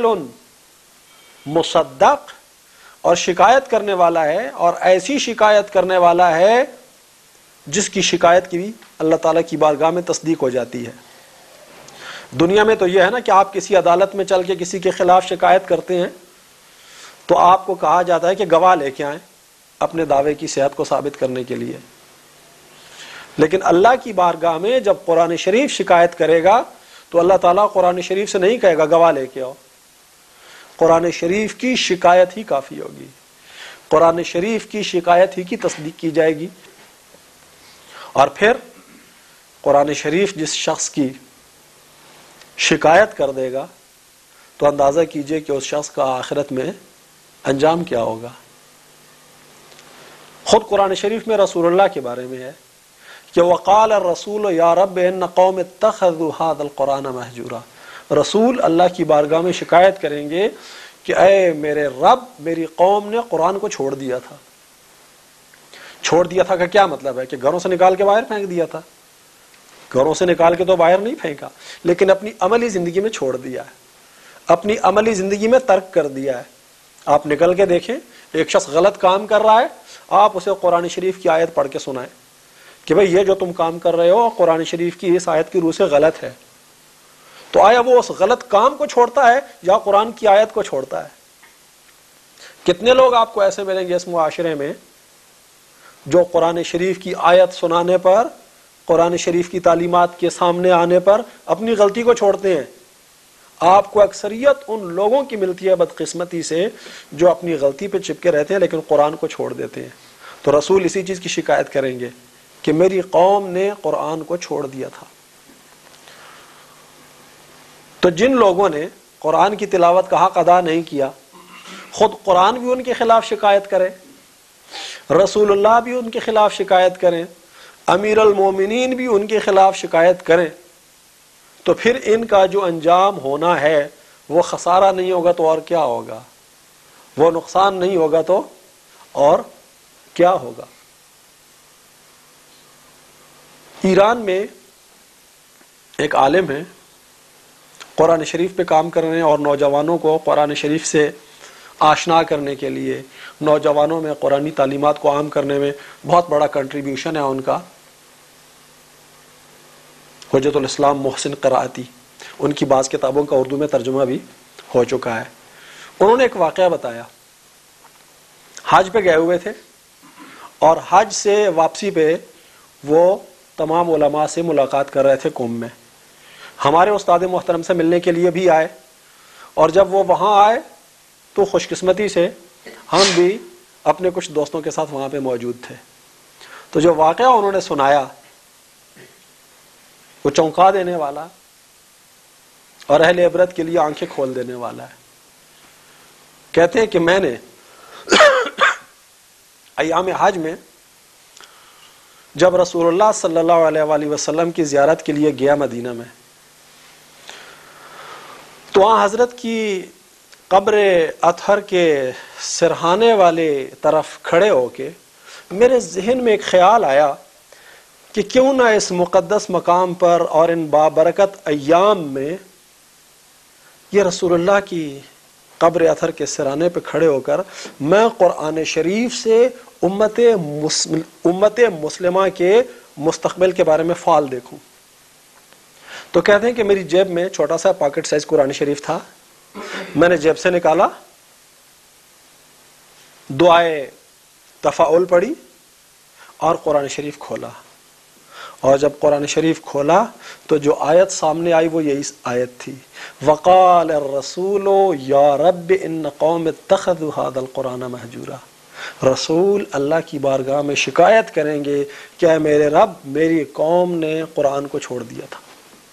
مصدق، اور شکایت کرنے والا ہے، اور ایسی شکایت کرنے والا ہے جس کی شکایت کی بھی اللہ تعالیٰ کی بارگاہ میں تصدیق ہو جاتی ہے. دنیا میں تو یہ ہے نا کہ آپ کسی عدالت میں چل کے کسی کے خلاف شکایت کرتے ہیں تو آپ کو کہا جاتا ہے کہ گواہ لے کے آئیں اپنے دعوے کی صحت کو ثابت کرنے کے لیے. لیکن اللہ کی بارگاہ میں جب قرآن شریف شکایت کرے گا تو اللہ تعالیٰ قرآن شریف سے نہیں کہے گا گواہ لے کے آؤ، قرآن شریف کی شکایت ہی کافی ہوگی، قرآن شریف کی شکایت ہی کی تصدیق کی جائے گی۔ اور پھر قرآن شریف جس شخص کی شکایت کر دے گا تو اندازہ کیجئے کہ اس شخص کا آخرت میں انجام کیا ہوگا۔ خود قرآن شریف میں رسول اللہ کے بارے میں ہے کہ وقال الرسول یا رب ان قوم اتخذوا هذا القرآن مہجورا، رسول اللہ کی بارگاہ میں شکایت کریں گے کہ اے میرے رب، میری قوم نے قرآن کو چھوڑ دیا تھا۔ چھوڑ دیا تھا کا کیا مطلب ہے؟ کہ گھروں سے نکال کے باہر پھینک دیا تھا؟ گھروں سے نکال کے تو باہر نہیں پھینکا، لیکن اپنی عملی زندگی میں چھوڑ دیا ہے، اپنی عملی زندگی میں ترک کر دیا ہے۔ آپ نکل کے دیکھیں، ایک شخص غلط کام کر رہا ہے، آپ اسے قرآن شریف کی آیت پڑھ کے سنائیں کہ بھئی یہ جو تم کام کر رہے ہو قرآن شریف کی اس آیت کی روح سے غلط ہے، تو آیا وہ اس غلط کام کو چھوڑتا ہے یا قرآن کی آیت کو چھوڑتا ہے؟ کتنے لوگ آپ کو ایسے ملیں گے اس معاشرے میں جو قرآن شریف کی آیت سنانے پر، قرآن شریف کی تعلیمات کے سامنے آنے پر اپنی غلطی کو چھوڑتے ہیں؟ آپ کو اکثریت ان لوگوں کی ملتی ہے بدقسمتی سے جو اپنی غلطی پہ چپکے رہتے ہیں لیکن قرآن کو چھوڑ دیتے ہیں۔ تو رسول اسی چیز کی شکایت کریں گے کہ میری قوم نے قرآن کو چھوڑ دیا تھا۔ تو جن لوگوں نے قرآن کی تلاوت کا حق ادا نہیں کیا، خود قرآن بھی ان کے خلاف شکایت کرے، رسول اللہ بھی ان کے خلاف شکایت کریں، امیر المومنین بھی ان کے خلاف شکایت کریں، تو پھر ان کا جو انجام ہونا ہے وہ خسارہ نہیں ہوگا تو اور کیا ہوگا؟ وہ نقصان نہیں ہوگا تو اور کیا ہوگا؟ ایران میں ایک عالم ہے، قرآن شریف پہ کام کر رہے ہیں اور نوجوانوں کو قرآن شریف سے آشنا کرنے کے لیے، نوجوانوں میں قرآنی تعلیمات کو عام کرنے میں بہت بڑا کنٹریبیوشن ہے ان کا۔ حجت الاسلام محسن قرائتی، ان کی بعض کتابوں کا اردو میں ترجمہ بھی ہو چکا ہے۔ انہوں نے ایک واقعہ بتایا، حج پہ گئے ہوئے تھے اور حج سے واپسی پہ وہ تمام علماء سے ملاقات کر رہے تھے قم میں، ہمارے استاد محترم سے ملنے کے لیے بھی آئے، اور جب وہ وہاں آئے تو خوش قسمتی سے ہم بھی اپنے کچھ دوستوں کے ساتھ وہاں پہ موجود تھے۔ تو جو واقعہ انہوں نے سنایا وہ چونکا دینے والا اور اہل عبرت کے لیے آنکھیں کھول دینے والا ہے۔ کہتے ہیں کہ میں نے ایام حج میں جب رسول اللہ صلی اللہ علیہ وآلہ وسلم کی زیارت کے لیے گیا مدینہ میں، تو وہاں حضرت کی قبر اطہر کے سرہانے والے طرف کھڑے ہو کے میرے ذہن میں ایک خیال آیا کہ کیوں نہ اس مقدس مقام پر اور ان بابرکت ایام میں یہ رسول اللہ کی قبر اطہر کے سرانے پہ کھڑے ہو کر میں قرآن شریف سے امت مسلمہ کے مستقبل کے بارے میں فعال دیکھوں۔ تو کہتے ہیں کہ میری جیب میں چھوٹا سا پاکٹ سائز قرآن شریف تھا، میں نے جیب سے نکالا، دعائے تفاعل پڑھی اور قرآن شریف کھولا، اور جب قرآن شریف کھولا تو جو آیت سامنے آئی وہ یہی آیت تھی، وقال الرسول یا رب ان قوم اتخذوا هذا القرآن مہجورا۔ رسول اللہ کی بارگاہ میں شکایت کریں گے کہ اے میرے رب، میری قوم نے قرآن کو چھوڑ دیا تھا۔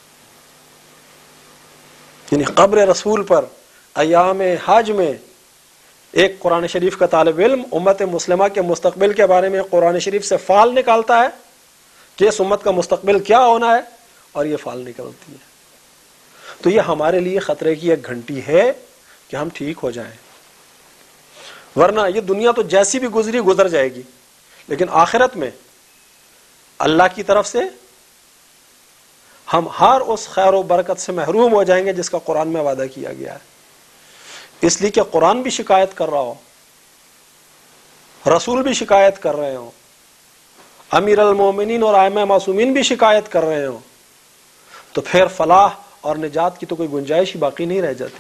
یعنی قبر رسول پر ایام حج میں ایک قرآن شریف کا طالب علم امت مسلمہ کے مستقبل کے بارے میں قرآن شریف سے فعال نکالتا ہے کہ اس امت کا مستقبل کیا ہونا ہے، اور یہ فعال نکلتی ہے۔ تو یہ ہمارے لیے خطرے کی ایک گھنٹی ہے کہ ہم ٹھیک ہو جائیں، ورنہ یہ دنیا تو جیسی بھی گزری گزر جائے گی، لیکن آخرت میں اللہ کی طرف سے ہم ہر اس خیر و برکت سے محروم ہو جائیں گے جس کا قرآن میں وعدہ کیا گیا ہے۔ اس لیے کہ قرآن بھی شکایت کر رہا ہو، رسول بھی شکایت کر رہے ہوں، امیر المومنین اور ائمہ معصومین بھی شکایت کر رہے ہوں، تو پھر فلاح اور نجات کی تو کوئی گنجائش ہی باقی نہیں رہ جاتی۔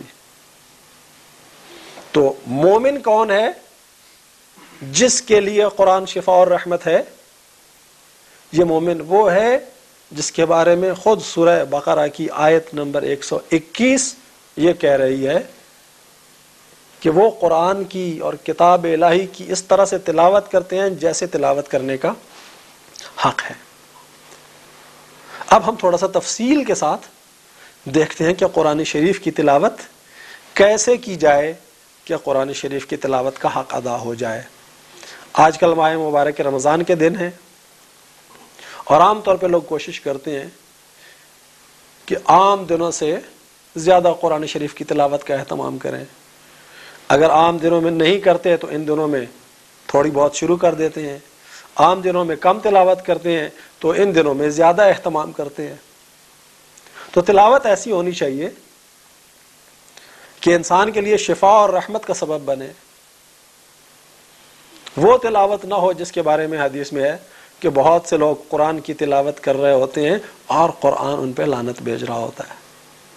تو مومن کون ہے؟ جس کے لیے قرآن شفا اور رحمت ہے، یہ مومن وہ ہے جس کے بارے میں خود سورہ بقرہ کی آیت نمبر 121 یہ کہہ رہی ہے کہ وہ قرآن کی اور کتاب الہی کی اس طرح سے تلاوت کرتے ہیں جیسے تلاوت کرنے کا حق ہے۔ اب ہم تھوڑا سا تفصیل کے ساتھ دیکھتے ہیں کہ قرآن شریف کی تلاوت کیسے کی جائے کہ قرآن شریف کی تلاوت کا حق ادا ہو جائے۔ آج کل ماہ مبارک رمضان کے دن ہیں اور عام طور پہ لوگ کوشش کرتے ہیں کہ عام دنوں سے زیادہ قرآن شریف کی تلاوت کا اہتمام کریں۔ اگر عام دنوں میں نہیں کرتے تو ان دنوں میں تھوڑی بہت شروع کر دیتے ہیں، عام دنوں میں کم تلاوت کرتے ہیں تو ان دنوں میں زیادہ اہتمام کرتے ہیں۔ تو تلاوت ایسی ہونی چاہیے کہ انسان کے لیے شفا اور رحمت کا سبب بنے۔ وہ تلاوت نہ ہو جس کے بارے میں حدیث میں ہے کہ بہت سے لوگ قرآن کی تلاوت کر رہے ہوتے ہیں اور قرآن ان پہ لعنت بھیج رہا ہوتا ہے۔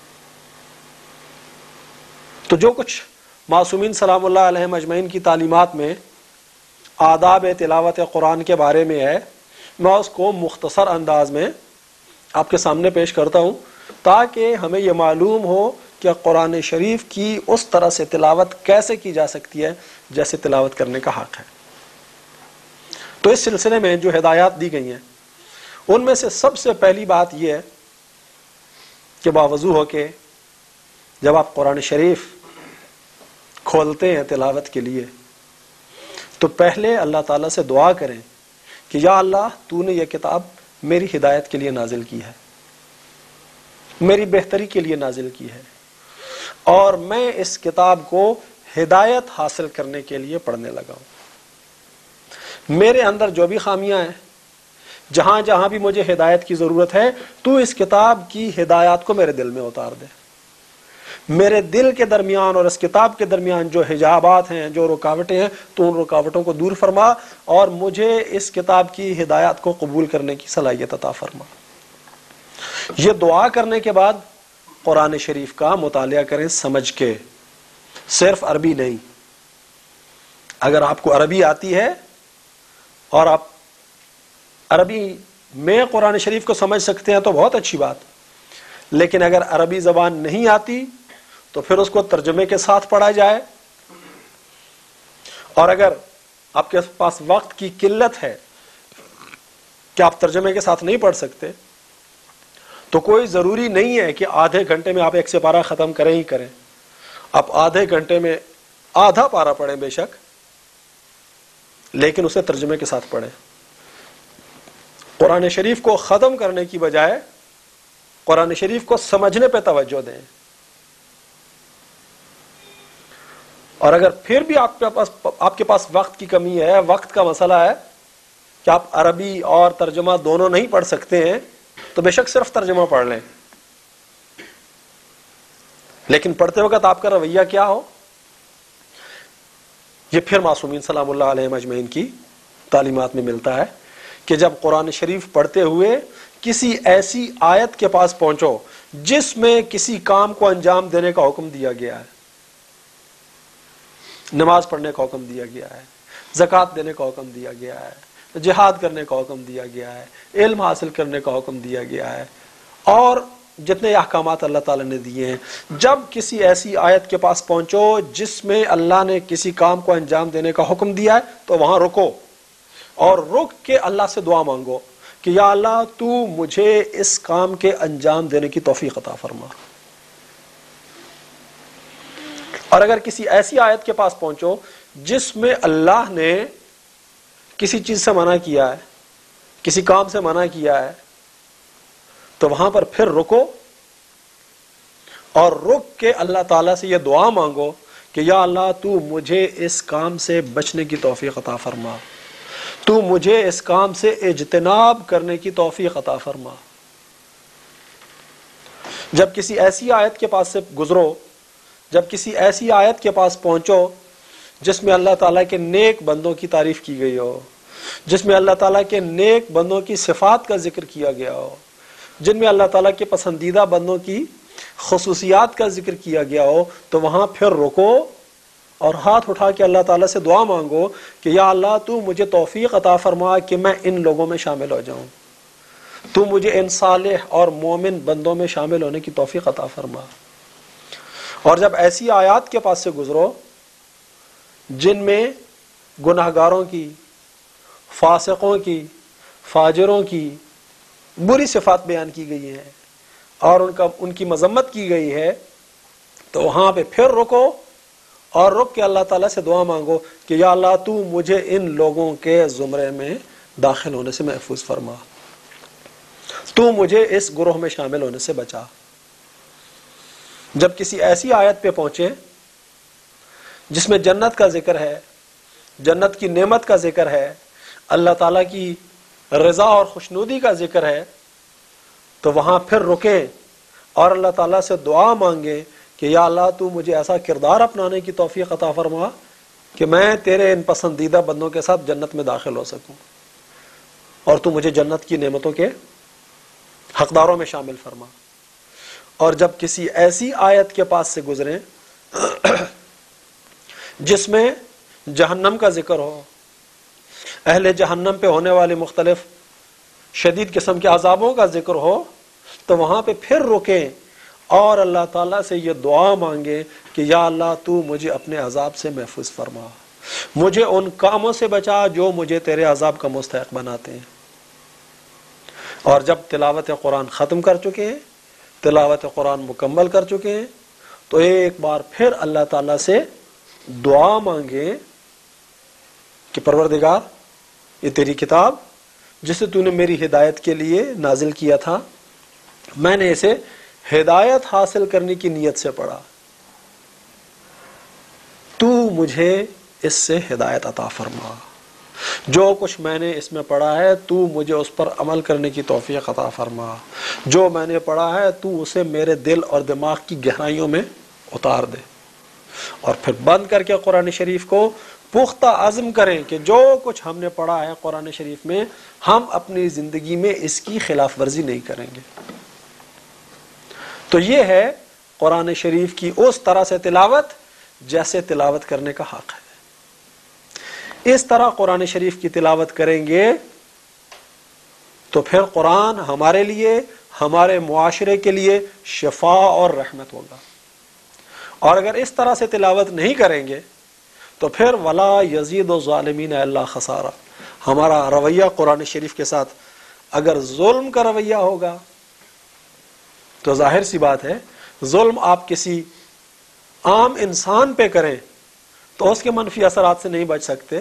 تو جو کچھ معصومین سلام اللہ علیہم اجمعین کی تعلیمات میں آداب تلاوت قرآن کے بارے میں ہے، میں اس کو مختصر انداز میں آپ کے سامنے پیش کرتا ہوں تاکہ ہمیں یہ معلوم ہو کہ قرآن شریف کی اس طرح سے تلاوت کیسے کی جا سکتی ہے جیسے تلاوت کرنے کا حق ہے۔ تو اس سلسلے میں جو ہدایات دی گئی ہیں ان میں سے سب سے پہلی بات یہ ہے کہ باوضو ہو کے جب آپ قرآن شریف کھولتے ہیں تلاوت کے لیے تو پہلے اللہ تعالیٰ سے دعا کریں کہ یا اللہ تو نے یہ کتاب میری ہدایت کے لیے نازل کی ہے، میری بہتری کے لیے نازل کی ہے، اور میں اس کتاب کو ہدایت حاصل کرنے کے لیے پڑھنے لگا ہوں۔ میرے اندر جو بھی خامیاں ہیں، جہاں جہاں بھی مجھے ہدایت کی ضرورت ہے تو اس کتاب کی ہدایات کو میرے دل میں اتار دے۔ میرے دل کے درمیان اور اس کتاب کے درمیان جو حجابات ہیں، جو رکاوٹیں ہیں، تو ان رکاوٹوں کو دور فرما اور مجھے اس کتاب کی ہدایات کو قبول کرنے کی صلاحیت عطا فرما۔ یہ دعا کرنے کے بعد قرآن شریف کا مطالعہ کریں سمجھ کے، صرف عربی نہیں۔ اگر آپ کو عربی آتی ہے اور آپ عربی میں قرآن شریف کو سمجھ سکتے ہیں تو بہت اچھی بات، لیکن اگر عربی زبان نہیں آتی تو پھر اس کو ترجمے کے ساتھ پڑھا جائے، اور اگر آپ کے پاس وقت کی قلت ہے کہ آپ ترجمے کے ساتھ نہیں پڑھ سکتے تو کوئی ضروری نہیں ہے کہ آدھے گھنٹے میں آپ ایک سے پارہ ختم کریں ہی کریں۔ آپ آدھے گھنٹے میں آدھا پارہ پڑھیں بے شک، لیکن اسے ترجمے کے ساتھ پڑھیں۔ قرآن شریف کو ختم کرنے کی بجائے قرآن شریف کو سمجھنے پہ توجہ دیں۔ اور اگر پھر بھی آپ کے پاس وقت کی کمی ہے، وقت کا مسئلہ ہے کہ آپ عربی اور ترجمہ دونوں نہیں پڑھ سکتے ہیں تو بے شک صرف ترجمہ پڑھ لیں، لیکن پڑھتے وقت آپ کا رویہ کیا ہو، یہ پھر معصومین سلام اللہ علیہم اجمعین کی تعلیمات میں ملتا ہے کہ جب قرآن شریف پڑھتے ہوئے کسی ایسی آیت کے پاس پہنچو جس میں کسی کام کو انجام دینے کا حکم دیا گیا ہے، نماز پڑھنے کا حکم دیا گیا ہے، زکوٰۃ دینے کا حکم دیا گیا ہے، جہاد کرنے کا حکم دیا گیا ہے، علم حاصل کرنے کا حکم دیا گیا ہے، اور جتنے احکامات اللہ تعالیٰ نے دیے ہیں، جب کسی ایسی آیت کے پاس پہنچو جس میں اللہ نے کسی کام کو انجام دینے کا حکم دیا ہے تو وہاں رکو اور رک کے اللہ سے دعا مانگو کہ یا اللہ تو مجھے اس کام کے انجام دینے کی توفیق عطا فرما۔ اور اگر کسی ایسی آیت کے پاس پہنچو جس میں اللہ نے کسی چیز سے منع کیا ہے، کسی کام سے منع کیا ہے، تو وہاں پر پھر رکو اور رک کے اللہ تعالیٰ سے یہ دعا مانگو کہ یا اللہ تو مجھے اس کام سے بچنے کی توفیق عطا فرما، تو مجھے اس کام سے اجتناب کرنے کی توفیق عطا فرما۔ جب کسی ایسی آیت کے پاس سے گزرو، جب کسی ایسی آیت کے پاس پہنچو جس میں اللہ تعالیٰ کے نیک بندوں کی تعریف کی گئی ہو، جس میں اللہ تعالیٰ کے نیک بندوں کی صفات کا ذکر کیا گیا ہو، جن میں اللہ تعالیٰ کے پسندیدہ بندوں کی خصوصیات کا ذکر کیا گیا ہو، تو وہاں پھر رکو اور ہاتھ اٹھا کے اللہ تعالیٰ سے دعا مانگو کہ یا اللہ تو مجھے توفیق عطا فرما کہ میں ان لوگوں میں شامل ہو جاؤں، تو مجھے ان صالح اور مومن بندوں میں شامل ہونے کی توفیق عطا فرما۔ اور جب ایسی آیات کے پاس سے گزرو جن میں گناہگاروں کی، فاسقوں کی، فاجروں کی بری صفات بیان کی گئی ہیں اور ان کی مذمت کی گئی ہے، تو وہاں پہ پھر رکو اور رک کے اللہ تعالیٰ سے دعا مانگو کہ یا اللہ تو مجھے ان لوگوں کے زمرے میں داخل ہونے سے محفوظ فرما، تو مجھے اس گروہ میں شامل ہونے سے بچا۔ جب کسی ایسی آیت پہ پہنچے جس میں جنت کا ذکر ہے، جنت کی نعمت کا ذکر ہے، اللہ تعالیٰ کی رضا اور خوشنودی کا ذکر ہے، تو وہاں پھر رکے اور اللہ تعالیٰ سے دعا مانگے کہ یا اللہ تو مجھے ایسا کردار اپنانے کی توفیق عطا فرما کہ میں تیرے ان پسندیدہ بندوں کے ساتھ جنت میں داخل ہو سکوں، اور تو مجھے جنت کی نعمتوں کے حقداروں میں شامل فرما۔ اور جب کسی ایسی آیت کے پاس سے گزریں جس میں جہنم کا ذکر ہو، اہل جہنم پہ ہونے والے مختلف شدید قسم کے عذابوں کا ذکر ہو، تو وہاں پہ پھر رکیں اور اللہ تعالیٰ سے یہ دعا مانگے کہ یا اللہ تو مجھے اپنے عذاب سے محفوظ فرما، مجھے ان کاموں سے بچا جو مجھے تیرے عذاب کا مستحق بناتے ہیں۔ اور جب تلاوت قرآن ختم کر چکے ہیں، تلاوت قرآن مکمل کر چکے ہیں، تو ایک بار پھر اللہ تعالیٰ سے دعا مانگے کہ پروردگار یہ تیری کتاب جسے تو نے میری ہدایت کے لیے نازل کیا تھا، میں نے اسے ہدایت حاصل کرنے کی نیت سے پڑھا، تو مجھے اس سے ہدایت عطا فرما، جو کچھ میں نے اس میں پڑھا ہے تو مجھے اس پر عمل کرنے کی توفیق عطا فرما، جو میں نے پڑھا ہے تو اسے میرے دل اور دماغ کی گہرائیوں میں اتار دے۔ اور پھر بند کر کے قرآن شریف کو پختہ عزم کریں کہ جو کچھ ہم نے پڑھا ہے قرآن شریف میں، ہم اپنی زندگی میں اس کی خلاف ورزی نہیں کریں گے۔ تو یہ ہے قرآن شریف کی اس طرح سے تلاوت جیسے تلاوت کرنے کا حق ہے۔ اس طرح قرآن شریف کی تلاوت کریں گے تو پھر قرآن ہمارے لیے، ہمارے معاشرے کے لیے شفا اور رحمت ہوگا۔ اور اگر اس طرح سے تلاوت نہیں کریں گے تو پھر ولا یزید الظالمین الا خسارہ، ہمارا رویہ قرآن شریف کے ساتھ اگر ظلم کا رویہ ہوگا تو ظاہر سی بات ہے ظلم آپ کسی عام انسان پہ کریں تو اس کے منفی اثرات سے نہیں بچ سکتے،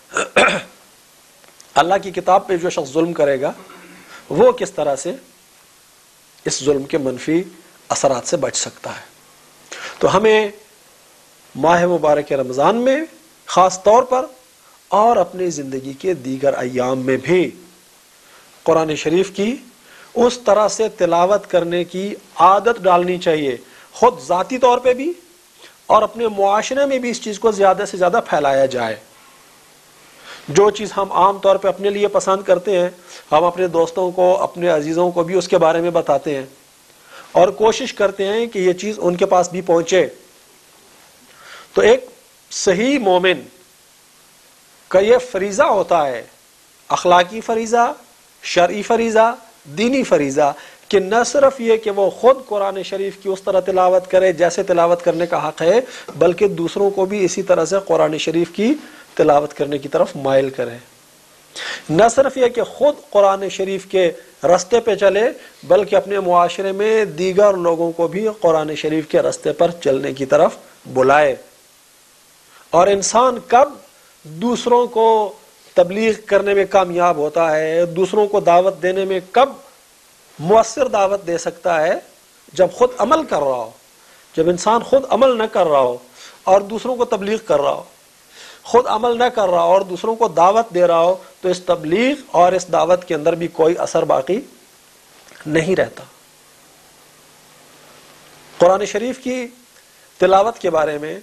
اللہ کی کتاب پہ جو شخص ظلم کرے گا وہ کس طرح سے اس ظلم کے منفی اثرات سے بچ سکتا ہے۔ تو ہمیں ماہ مبارک رمضان میں خاص طور پر اور اپنی زندگی کے دیگر ایام میں بھی قرآن شریف کی اس طرح سے تلاوت کرنے کی عادت ڈالنی چاہیے، خود ذاتی طور پہ بھی اور اپنے معاشرے میں بھی اس چیز کو زیادہ سے زیادہ پھیلایا جائے۔ جو چیز ہم عام طور پہ اپنے لیے پسند کرتے ہیں ہم اپنے دوستوں کو، اپنے عزیزوں کو بھی اس کے بارے میں بتاتے ہیں اور کوشش کرتے ہیں کہ یہ چیز ان کے پاس بھی پہنچے۔ تو ایک صحیح مومن کا یہ فریضہ ہوتا ہے، اخلاقی فریضہ، شرعی فریضہ، دینی فریضہ، کہ نہ صرف یہ کہ وہ خود قرآن شریف کی اس طرح تلاوت کرے جیسے تلاوت کرنے کا حق ہے، بلکہ دوسروں کو بھی اسی طرح سے قرآن شریف کی تلاوت کرنے کی طرف مائل کرے۔ نہ صرف یہ کہ خود قرآن شریف کے رستے پہ چلے بلکہ اپنے معاشرے میں دیگر لوگوں کو بھی قرآن شریف کے رستے پر چلنے کی طرف بلائے۔ اور انسان کب دوسروں کو تبلیغ کرنے میں کامیاب ہوتا ہے، دوسروں کو دعوت دینے میں کب مؤثر دعوت دے سکتا ہے؟ جب خود عمل کر رہا ہو۔ جب انسان خود عمل نہ کر رہا ہو اور دوسروں کو تبلیغ کر رہا ہو، خود عمل نہ کر رہا ہو اور دوسروں کو دعوت دے رہا ہو، تو اس تبلیغ اور اس دعوت کے اندر بھی کوئی اثر باقی نہیں رہتا۔ قرآن شریف کی تلاوت کے بارے میں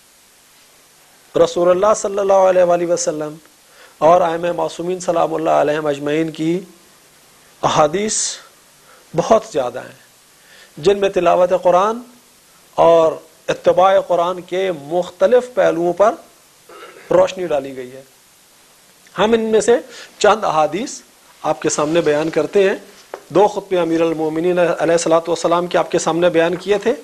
رسول اللہ صلی اللہ علیہ وآلہ وسلم اور ائمہ معصومین سلام اللہ علیہم اجمعین کی احادیث بہت زیادہ ہیں جن میں تلاوت قرآن اور اتباع قرآن کے مختلف پہلوؤں پر روشنی ڈالی گئی ہے۔ ہم ان میں سے چند احادیث آپ کے سامنے بیان کرتے ہیں دو خطبے امیر المومنین علیہ الصلوۃ والسلام کے آپ کے سامنے بیان کیے تھے.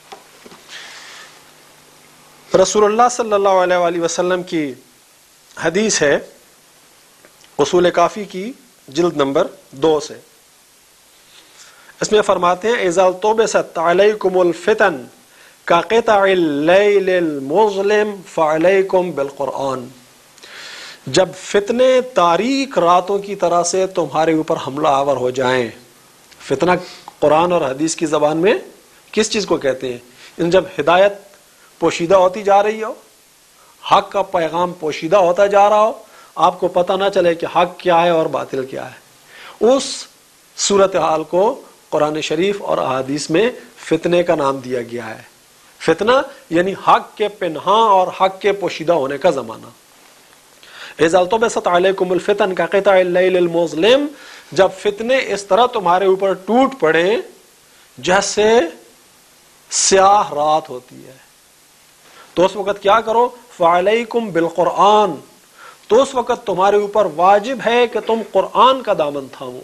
رسول اللہ صلی اللہ علیہ وآلہ وسلم کی حدیث ہے اصول کافی کی جلد نمبر 2 سے. اس میں فرماتے ہیں اذا التبست علیکم الفتن کقطع اللیل المظلم فعلیکم بالقرآن. جب فتنے تاریک راتوں کی طرح سے تمہارے اوپر حملہ آور ہو جائیں. فتنہ قرآن اور حدیث کی زبان میں کس چیز کو کہتے ہیں؟ جب ہدایت پوشیدہ ہوتی جا رہی ہو، حق کا پیغام پوشیدہ ہوتا جا رہا ہو، آپ کو پتہ نہ چلے کہ حق کیا ہے اور باطل کیا ہے، اس صورتحال کو قرآن شریف اور احادیث میں فتنے کا نام دیا گیا ہے. فتنہ یعنی حق کے پنہاں اور حق کے پوشیدہ ہونے کا زمانہ. اذا التبست علیکم الفتن کقطع اللیل المظلم، جب فتنے اس طرح تمہارے اوپر ٹوٹ پڑے جیسے سیاہ رات ہوتی ہے، تو اس وقت کیا کرو؟ فعلیکم بالقرآن، تو اس وقت تمہارے اوپر واجب ہے کہ تم قرآن کا دامن تھامو.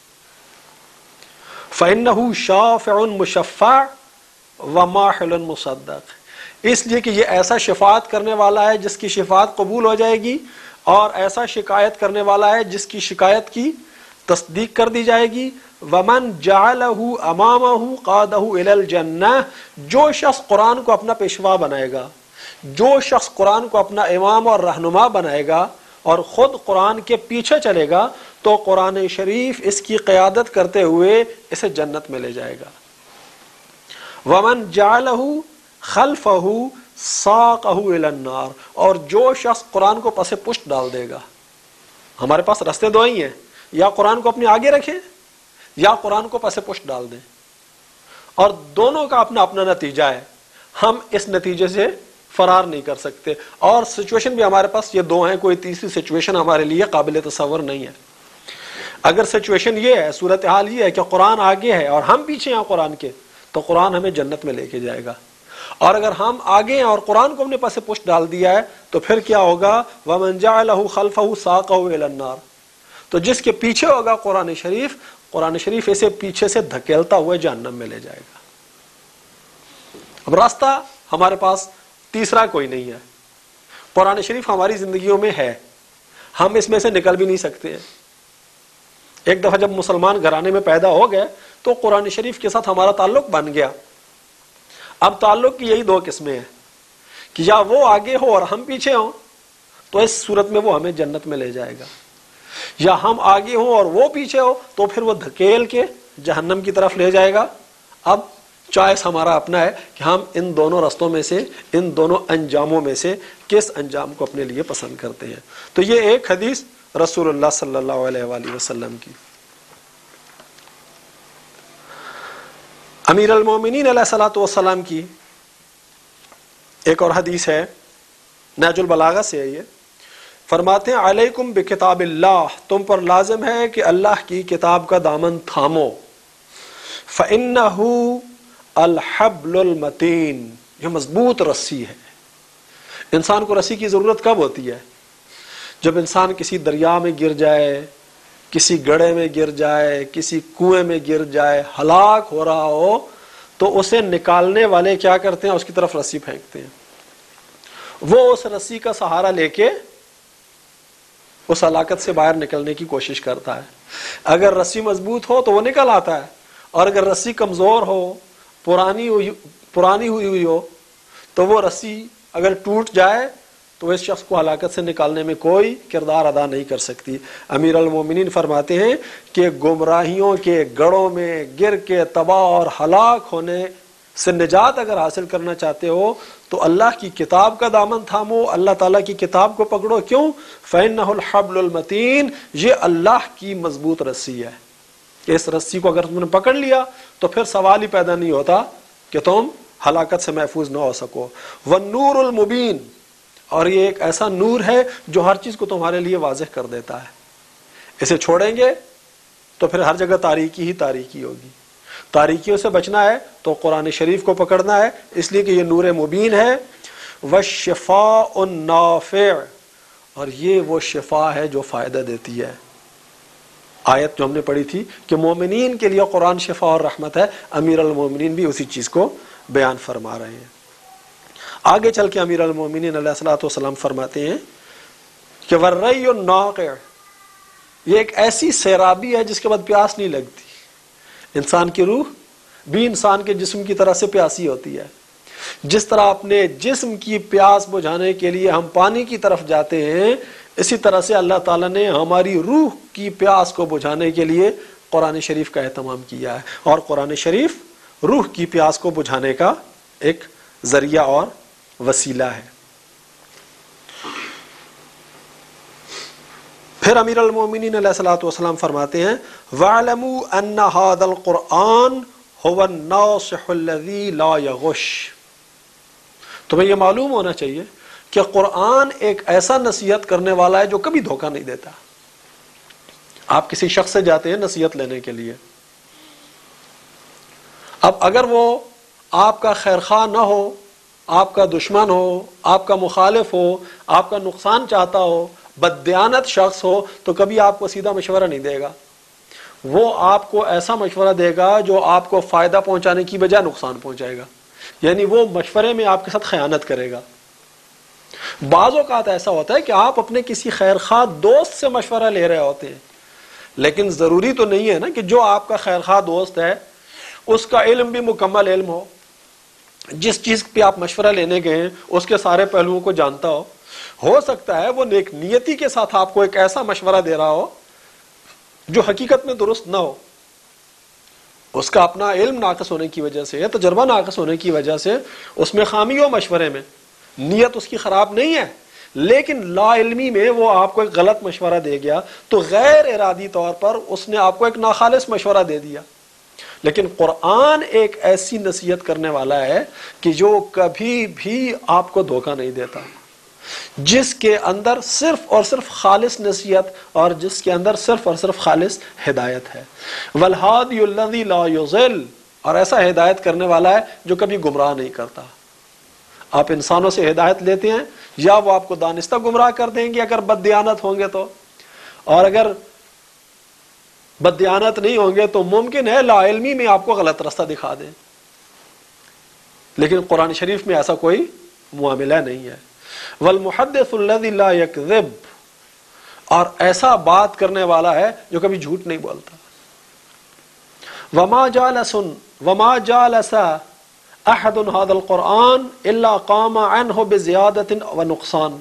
فإنہ شافع مشفع وماحل مصدق، اس لیے کہ یہ ایسا شفاعت کرنے والا ہے جس کی شفاعت قبول ہو جائے گی، اور ایسا شکایت کرنے والا ہے جس کی شکایت کی تصدیق کر دی جائے گی. ومن جعلہ امامہ قادہ الی الجنہ، جو شخص قرآن کو اپنا پیشوا بنائے گا، جو شخص قرآن کو اپنا امام اور رہنما بنائے گا اور خود قرآن کے پیچھے چلے گا، تو قرآن شریف اس کی قیادت کرتے ہوئے اسے جنت میں لے جائے گا. ومن جعلہ خلفہ ساقہ الی النار، اور جو شخص قرآن کو پس پشت ڈال دے گا. ہمارے پاس رستے دو ہی ہیں، یا قرآن کو اپنے آگے رکھیں یا قرآن کو پس پشت ڈال دیں، اور دونوں کا اپنا اپنا نتیجہ ہے. ہم اس نتیجے سے فرار نہیں کر سکتے، اور سچویشن بھی ہمارے پاس یہ دو ہیں، کوئی تیسری سچویشن ہمارے لیے قابل تصور نہیں ہے. اگر سچویشن یہ ہے، صورتحال یہ ہے کہ قرآن آگے ہے اور ہم پیچھے ہیں قرآن کے، تو قرآن ہمیں جنت میں لے کے جائے گا. اور اگر ہم آگے ہیں اور قرآن کو ہم نے پس پشت ڈال دیا ہے تو پھر کیا ہوگا؟ وَمَنْ جَعَلَهُ خَلْفَهُ سَاقَهُ إِلَى النَّارِ، تو جس کے پیچھے ہوگا قرآن شریف اسے پیچھے سے دھکیلتا ہوا جہنم میں لے جائے گا. اب راستہ ہمارے پاس تیسرا کوئی نہیں ہے. قرآن شریف ہماری زندگیوں میں ہے، ہم اس میں سے نکل بھی نہیں سکتے ہیں. ایک دفعہ جب مسلمان گھرانے میں پیدا ہو گئے تو قرآن شریف کے ساتھ ہمارا تعلق بن گیا. اب تعلق کی یہی دو قسمیں ہیں کہ یا وہ آگے ہو اور ہم پیچھے ہوں، تو اس صورت میں وہ ہمیں جنت میں لے جائے گا، یا ہم آگے ہوں اور وہ پیچھے ہو تو پھر وہ دھکیل کے جہنم کی طرف لے جائے گا. اب چوائس ہمارا اپنا ہے کہ ہم ان دونوں رستوں میں سے، ان دونوں انجاموں میں سے کس انجام کو اپنے لیے پسند کرتے ہیں. تو یہ ایک حدیث رسول اللہ صلی اللہ علیہ وآلہ وسلم کی. امیر المومنین علیہ الصلوۃ والسلام کی ایک اور حدیث ہے، نہج البلاغہ سے ہے. یہ فرماتے ہیں علیکم بکتاب اللہ، تم پر لازم ہے کہ اللہ کی کتاب کا دامن تھامو. فإنہ الحبل المتین، یہ مضبوط رسی ہے. انسان کو رسی کی ضرورت کب ہوتی ہے؟ جب انسان کسی دریا میں گر جائے، کسی گڑھے میں گر جائے، کسی کنویں میں گر جائے، ہلاک ہو رہا ہو، تو اسے نکالنے والے کیا کرتے ہیں؟ اس کی طرف رسی پھینکتے ہیں. وہ اس رسی کا سہارا لے کے اس ہلاکت سے باہر نکلنے کی کوشش کرتا ہے. اگر رسی مضبوط ہو تو وہ نکل آتا ہے، اور اگر رسی کمزور ہو، پرانی ہوئی ہو، تو وہ رسی اگر ٹوٹ جائے تو اس شخص کو ہلاکت سے نکالنے میں کوئی کردار ادا نہیں کر سکتی. امیر المومنین فرماتے ہیں کہ گمراہیوں کے گڑھوں میں گر کے تباہ اور ہلاک ہونے سے نجات اگر حاصل کرنا چاہتے ہو تو اللہ کی کتاب کا دامن تھامو، اللہ تعالیٰ کی کتاب کو پکڑو. کیوں؟ فَإِنَّهُ الْحَبْلُ الْمَتِينُ، یہ اللہ کی مضبوط رسی ہے. اس رسی کو اگر تم نے پکڑ لیا تو پھر سوال ہی پیدا نہیں ہوتا کہ تم ہلاکت سے محفوظ نہ ہو سکو. وَالنُّورُ الْمُبِينُ، اور یہ ایک ایسا نور ہے جو ہر چیز کو تمہارے لیے واضح کر دیتا ہے. اسے چھوڑیں گے تو پھر ہر جگہ تاریکی ہی تاریکی ہوگی. تاریکیوں سے بچنا ہے تو قرآن شریف کو پکڑنا ہے، اس لیے کہ یہ نور مبین ہے. وَالشِّفَاءُ النَّافِعُ، اور یہ وہ شفا ہے جو فائدہ دیتی ہے. آیت جو ہم نے پڑھی تھی کہ مومنین کے لیے قرآن شفا اور رحمت ہے، امیر المومنین بھی اسی چیز کو بیان فرما رہے ہیں۔ آگے چل کے امیر المومنین علیہ الصلوۃ والسلام فرماتے ہیں کہ والری الناقع، یہ ایک ایسی سیرابی ہے جس کے بعد پیاس نہیں لگتی۔ انسان کی روح بھی انسان کے جسم کی طرح سے پیاسی ہوتی ہے۔ جس طرح اپنے جسم کی پیاس بجھانے کے لیے ہم پانی کی طرف جاتے ہیں، اسی طرح سے اللہ تعالیٰ نے ہماری روح کی پیاس کو بجھانے کے لیے قرآن شریف کا اہتمام کیا ہے، اور قرآن شریف روح کی پیاس کو بجھانے کا ایک ذریعہ اور وسیلہ ہے۔ پھر امیر المومنین علیہ الصلوۃ والسلام فرماتے ہیں وَاعْلَمُوا أَنَّ هَذَا الْقُرْآنَ هُوَ النَّاصِحُ الَّذِي لَا يَغُشُّ۔ تمہیں یہ معلوم ہونا چاہیے کہ قرآن ایک ایسا نصیحت کرنے والا ہے جو کبھی دھوکہ نہیں دیتا۔ آپ کسی شخص سے جاتے ہیں نصیحت لینے کے لیے، اب اگر وہ آپ کا خیر خواہ نہ ہو، آپ کا دشمن ہو، آپ کا مخالف ہو، آپ کا نقصان چاہتا ہو، بددیانت شخص ہو، تو کبھی آپ کو سیدھا مشورہ نہیں دے گا۔ وہ آپ کو ایسا مشورہ دے گا جو آپ کو فائدہ پہنچانے کی بجائے نقصان پہنچائے گا، یعنی وہ مشورے میں آپ کے ساتھ خیانت کرے گا۔ بعض اوقات ایسا ہوتا ہے کہ آپ اپنے کسی خیر خواہ دوست سے مشورہ لے رہے ہوتے ہیں، لیکن ضروری تو نہیں ہے نا کہ جو آپ کا خیر خواہ دوست ہے اس کا علم بھی مکمل علم ہو، جس چیز پہ آپ مشورہ لینے گئے ہیں اس کے سارے پہلوؤں کو جانتا ہو سکتا ہے وہ نیک نیتی کے ساتھ آپ کو ایک ایسا مشورہ دے رہا ہو جو حقیقت میں درست نہ ہو، اس کا اپنا علم ناقص ہونے کی وجہ سے، تجربہ ناقص ہونے کی وجہ سے اس میں خامی ہو مشورے میں، نیت اس کی خراب نہیں ہے، لیکن لا علمی میں وہ آپ کو ایک غلط مشورہ دے گیا تو غیر ارادی طور پر اس نے آپ کو ایک ناخالص مشورہ دے دیا۔ لیکن قرآن ایک ایسی نصیحت کرنے والا ہے کہ جو کبھی بھی آپ کو دھوکہ نہیں دیتا، جس کے اندر صرف اور صرف خالص نصیحت اور جس کے اندر صرف اور صرف خالص ہدایت ہے۔ والہادی الذی لا یضل، اور ایسا ہدایت کرنے والا ہے جو کبھی گمراہ نہیں کرتا۔ آپ انسانوں سے ہدایت لیتے ہیں، یا وہ آپ کو دانستہ گمراہ کر دیں گے اگر بددیانت ہوں گے تو، اور اگر بددیانت نہیں ہوں گے تو ممکن ہے لا علمی میں آپ کو غلط راستہ دکھا دیں، لیکن قرآن شریف میں ایسا کوئی معاملہ نہیں ہے۔ والمحدث الذی لا یکذب، اور ایسا بات کرنے والا ہے جو کبھی جھوٹ نہیں بولتا۔ وما جالس احد هذا القرآن الا قام عنه بزیادة ونقصان،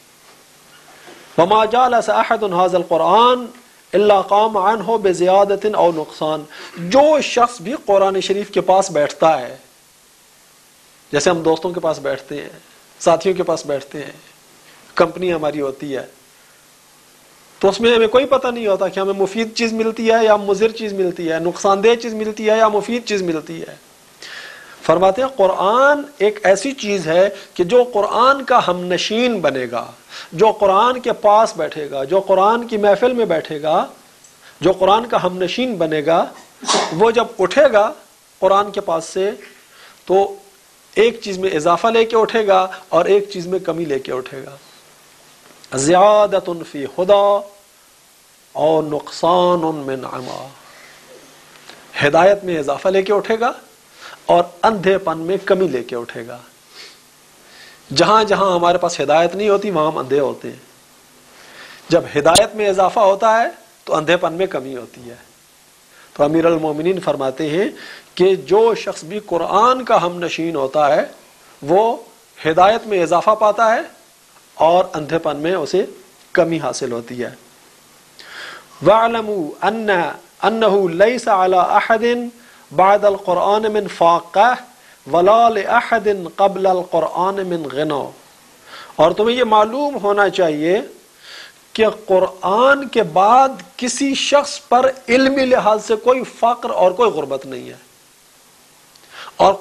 وما جالس احد هذا القرآن الا قام عنه بزیادة او نقصان، جو شخص بھی قرآن شریف کے پاس بیٹھتا ہے، جیسے ہم دوستوں کے پاس بیٹھتے ہیں، ساتھیوں کے پاس بیٹھتے ہیں، کمپنی ہماری ہوتی ہے تو اس میں ہمیں کوئی پتہ نہیں ہوتا کہ ہمیں مفید چیز ملتی ہے یا مضر چیز ملتی ہے، نقصان دہ چیز ملتی ہے یا مفید چیز ملتی ہے۔ فرماتے ہیں قرآن ایک ایسی چیز ہے کہ جو قرآن کا ہم نشین بنے گا، جو قرآن کے پاس بیٹھے گا، جو قرآن کی محفل میں بیٹھے گا، جو قرآن کا ہم نشین بنے گا، وہ جب اٹھے گا قرآن کے پاس سے تو ایک چیز میں اضافہ لے کے اٹھے گا اور ایک چیز میں کمی لے کے اٹھے گا۔ زیادۃ فی ہدی اور نقصان من عمی، ہدایت میں اضافہ لے کے اٹھے گا اور اندھے پن میں کمی لے کے اٹھے گا۔ جہاں جہاں ہمارے پاس ہدایت نہیں ہوتی وہاں ہم اندھے ہوتے ہیں، جب ہدایت میں اضافہ ہوتا ہے تو اندھے پن میں کمی ہوتی ہے۔ تو امیر المومنین فرماتے ہیں کہ جو شخص بھی قرآن کا ہم نشین ہوتا ہے وہ ہدایت میں اضافہ پاتا ہے اور اندھے پن میں اسے کمی حاصل ہوتی ہے۔ وَاعْلَمُوا أَنَّهُ لَيْسَ عَلَى أَحَدٍ بَعْدَ الْقُرْآنِ مِنْ فَاقَةٍ وَلَا لِأَحَدٍ قَبْلَ الْقُرْآنِ مِنْ غِنَى، اور تمہیں یہ معلوم ہونا چاہیے کہ قرآن کے بعد کسی شخص پر علمی لحاظ سے کوئی فقر اور کوئی غربت نہیں ہے، اور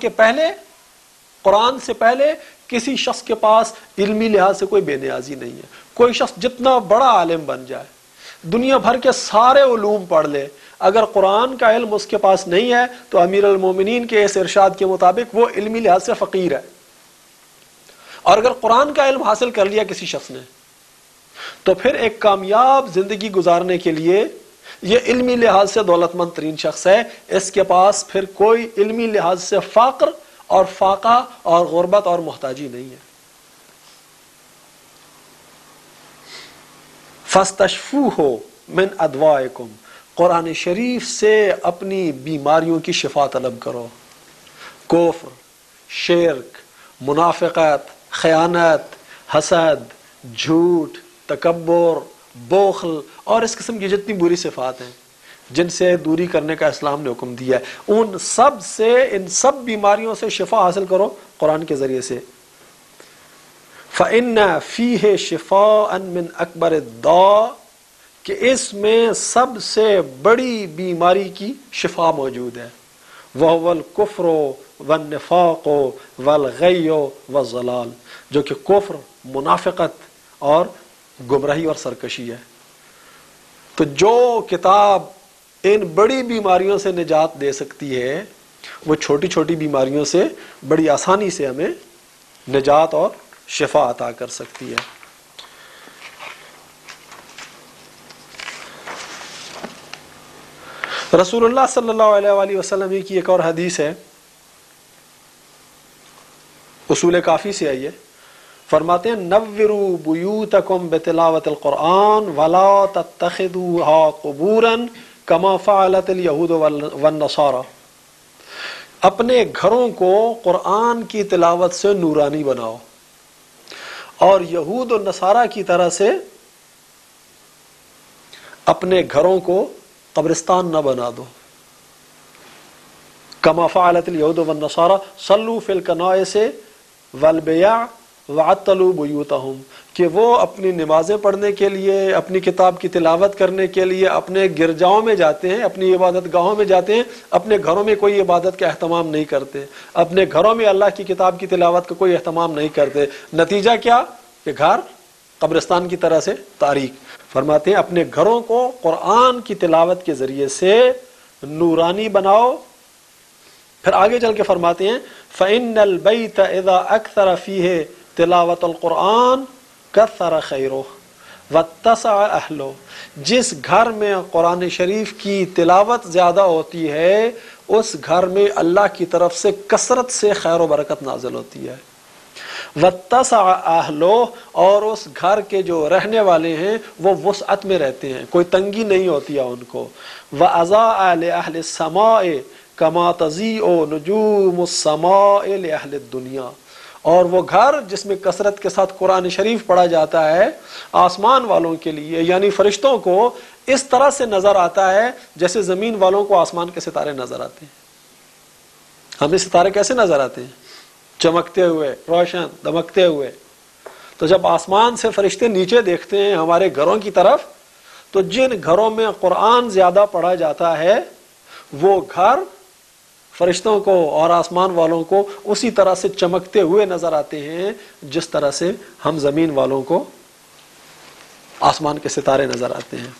قرآن سے پہلے کسی شخص کے پاس علمی لحاظ سے کوئی بے نیازی نہیں ہے۔ کوئی شخص جتنا بڑا عالم بن جائے، دنیا بھر کے سارے علوم پڑھ لے، اگر قرآن کا علم اس کے پاس نہیں ہے تو امیر المومنین کے اس ارشاد کے مطابق وہ علمی لحاظ سے فقیر ہے۔ اور اگر قرآن کا علم حاصل کر لیا کسی شخص نے تو پھر ایک کامیاب زندگی گزارنے کے لیے یہ علمی لحاظ سے دولت مند ترین شخص ہے، اس کے پاس پھر کوئی علمی لحاظ سے فقر اور فاقہ اور غربت اور محتاجی نہیں ہے۔ فَاسْتَشْفُوهُ مِنْ أَدْوَائِكُمْ، قرآن شریف سے اپنی بیماریوں کی شفا طلب کرو۔ کفر، شرک، منافقت، خیانت، حسد، جھوٹ، تکبر، بخل اور اس قسم کی جتنی بری صفات ہیں جن سے دوری کرنے کا اسلام نے حکم دیا ہے، ان سب سے، ان سب بیماریوں سے شفا حاصل کرو قرآن کے ذریعے سے۔ فَإِنَّ فِيهِ شِفَاءً مِّنْ أَكْبَرِ الدَّاءِ، کہ اس میں سب سے بڑی بیماری کی شفا موجود ہے۔ وَهُوَ الْكُفْرُ وَالنِّفَاقُ وَالْغَيُّ وَالضَّلَالُ، جو کہ کفر، منافقت اور گمراہی اور سرکشی ہے۔ تو جو کتاب ان بڑی بیماریوں سے نجات دے سکتی ہے، وہ چھوٹی چھوٹی بیماریوں سے بڑی آسانی سے ہمیں نجات اور شفا عطا کر سکتی ہے۔ رسول اللہ صلی اللہ علیہ وآلہ وسلم کی ایک اور حدیث ہے، اصول کافی سے آئی ہے، فرماتے ہیں نوروا بیوتکم بتلاوت القرآن ولا تتخذوها قبورا کما فعلت الیہود والنصارى، اپنے گھروں کو قرآن کی تلاوت سے نورانی بناؤ اور یہود و نصارہ کی طرح سے اپنے گھروں کو قبرستان نہ بنا دو۔ کما فعلت الیہود والنصارى صلوا فی الکنائس والبیع وعطلوا بیوتہم، کہ وہ اپنی نمازیں پڑھنے کے لیے، اپنی کتاب کی تلاوت کرنے کے لیے اپنے گرجاؤں میں جاتے ہیں، اپنی عبادت گاہوں میں جاتے ہیں، اپنے گھروں میں کوئی عبادت کا اہتمام نہیں کرتے، اپنے گھروں میں اللہ کی کتاب کی تلاوت کا کوئی اہتمام نہیں کرتے۔ نتیجہ کیا؟ کہ گھر قبرستان کی طرح سے تاریک۔ فرماتے ہیں اپنے گھروں کو قرآن کی تلاوت کے ذریعے سے نورانی بناؤ۔ پھر آگے چل کے فرماتے ہیں فَإِنَّ الْبَيْتَ إِذَا أَكْثَرَ فِيهِ تلاوت القرآن کثر خیرہ واتسع اہلہ، جس گھر میں قرآن شریف کی تلاوت زیادہ ہوتی ہے اس گھر میں اللہ کی طرف سے کثرت سے خیر و برکت نازل ہوتی ہے۔ واتسع اہلہ، اور اس گھر کے جو رہنے والے ہیں وہ وسعت میں رہتے ہیں، کوئی تنگی نہیں ہوتی ہے ان کو۔ وَأَضَاءَ لِأَهْلِ السَّمَاءِ كَمَا تَضِيءُ نُجُومُ السَّمَاءِ لِأَهْلِ الدُّنْيَا، اور وہ گھر جس میں کثرت کے ساتھ قرآن شریف پڑھا جاتا ہے آسمان والوں کے لیے، یعنی فرشتوں کو اس طرح سے نظر آتا ہے جیسے زمین والوں کو آسمان کے ستارے نظر آتے ہیں۔ ہمیں ستارے کیسے نظر آتے ہیں؟ چمکتے ہوئے، روشن، دمکتے ہوئے۔ تو جب آسمان سے فرشتے نیچے دیکھتے ہیں ہمارے گھروں کی طرف، تو جن گھروں میں قرآن زیادہ پڑھا جاتا ہے وہ گھر فرشتوں کو اور آسمان والوں کو اسی طرح سے چمکتے ہوئے نظر آتے ہیں جس طرح سے ہم زمین والوں کو آسمان کے ستارے نظر آتے ہیں۔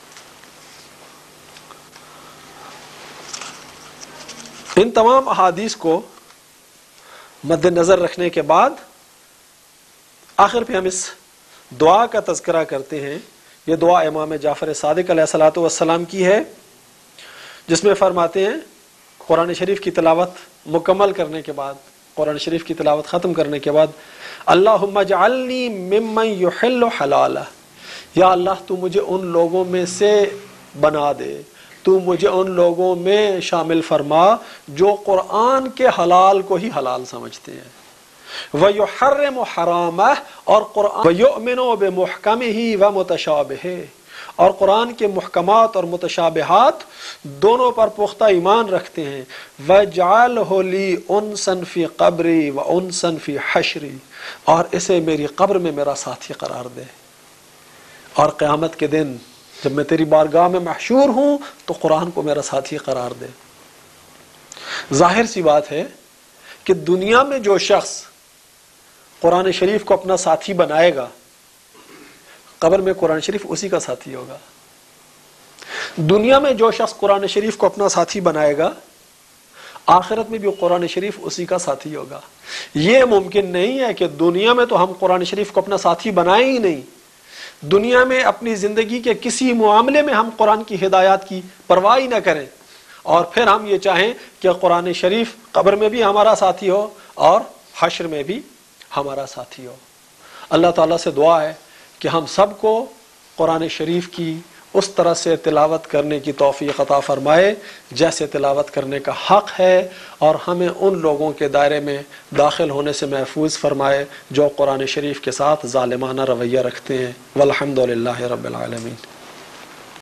ان تمام احادیث کو مد نظر رکھنے کے بعد آخر پہ ہم اس دعا کا تذکرہ کرتے ہیں۔ یہ دعا امام جعفر صادق علیہ الصلوۃ والسلام کی ہے، جس میں فرماتے ہیں قرآن شریف کی تلاوت مکمل کرنے کے بعد، قرآن شریف کی تلاوت ختم کرنے کے بعد، اللہم اجعلنی ممن یحل حلالہ، یا اللہ تو مجھے ان لوگوں میں سے بنا دے، تو مجھے ان لوگوں میں شامل فرما جو قرآن کے حلال کو ہی حلال سمجھتے ہیں، وَيُحَرِّمُ حَرَامَهْ، اور قرآن وَيُؤْمِنُ بِمُحْكَمِهِ وَمُتَشَابِهِ، اور قرآن کے محکمات اور متشابہات دونوں پر پختہ ایمان رکھتے ہیں۔ وَاجْعَلْهُ لِي أُنْسًا فِي قَبْرِي وَأُنْسًا فِي حَشْرِي، اور اسے میری قبر میں میرا ساتھی قرار دے، اور قیامت کے دن جب میں تیری بارگاہ میں محشور ہوں تو قرآن کو میرا ساتھی قرار دے۔ ظاہر سی بات ہے کہ دنیا میں جو شخص قرآن شریف کو اپنا ساتھی بنائے گا، قبر میں قرآن شریف اسی کا ساتھی ہوگا۔ دنیا میں جو شخص قرآن شریف کو اپنا ساتھی بنائے گا، آخرت میں بھی قرآن شریف اسی کا ساتھی ہوگا۔ یہ ممکن نہیں ہے کہ دنیا میں تو ہم قرآن شریف کو اپنا ساتھی بنائیں ہی نہیں، دنیا میں اپنی زندگی کے کسی معاملے میں ہم قرآن کی ہدایات کی پرواہ ہی نہ کریں، اور پھر ہم یہ چاہیں کہ قرآن شریف قبر میں بھی ہمارا ساتھی ہو اور حشر میں بھی ہمارا ساتھی ہو۔ اللہ تعالیٰ سے دعا ہے کہ ہم سب کو قرآن شریف کی اس طرح سے تلاوت کرنے کی توفیق عطا فرمائے جیسے تلاوت کرنے کا حق ہے، اور ہمیں ان لوگوں کے دائرے میں داخل ہونے سے محفوظ فرمائے جو قرآن شریف کے ساتھ ظالمانہ رویہ رکھتے ہیں۔ والحمد للہ رب العالمین۔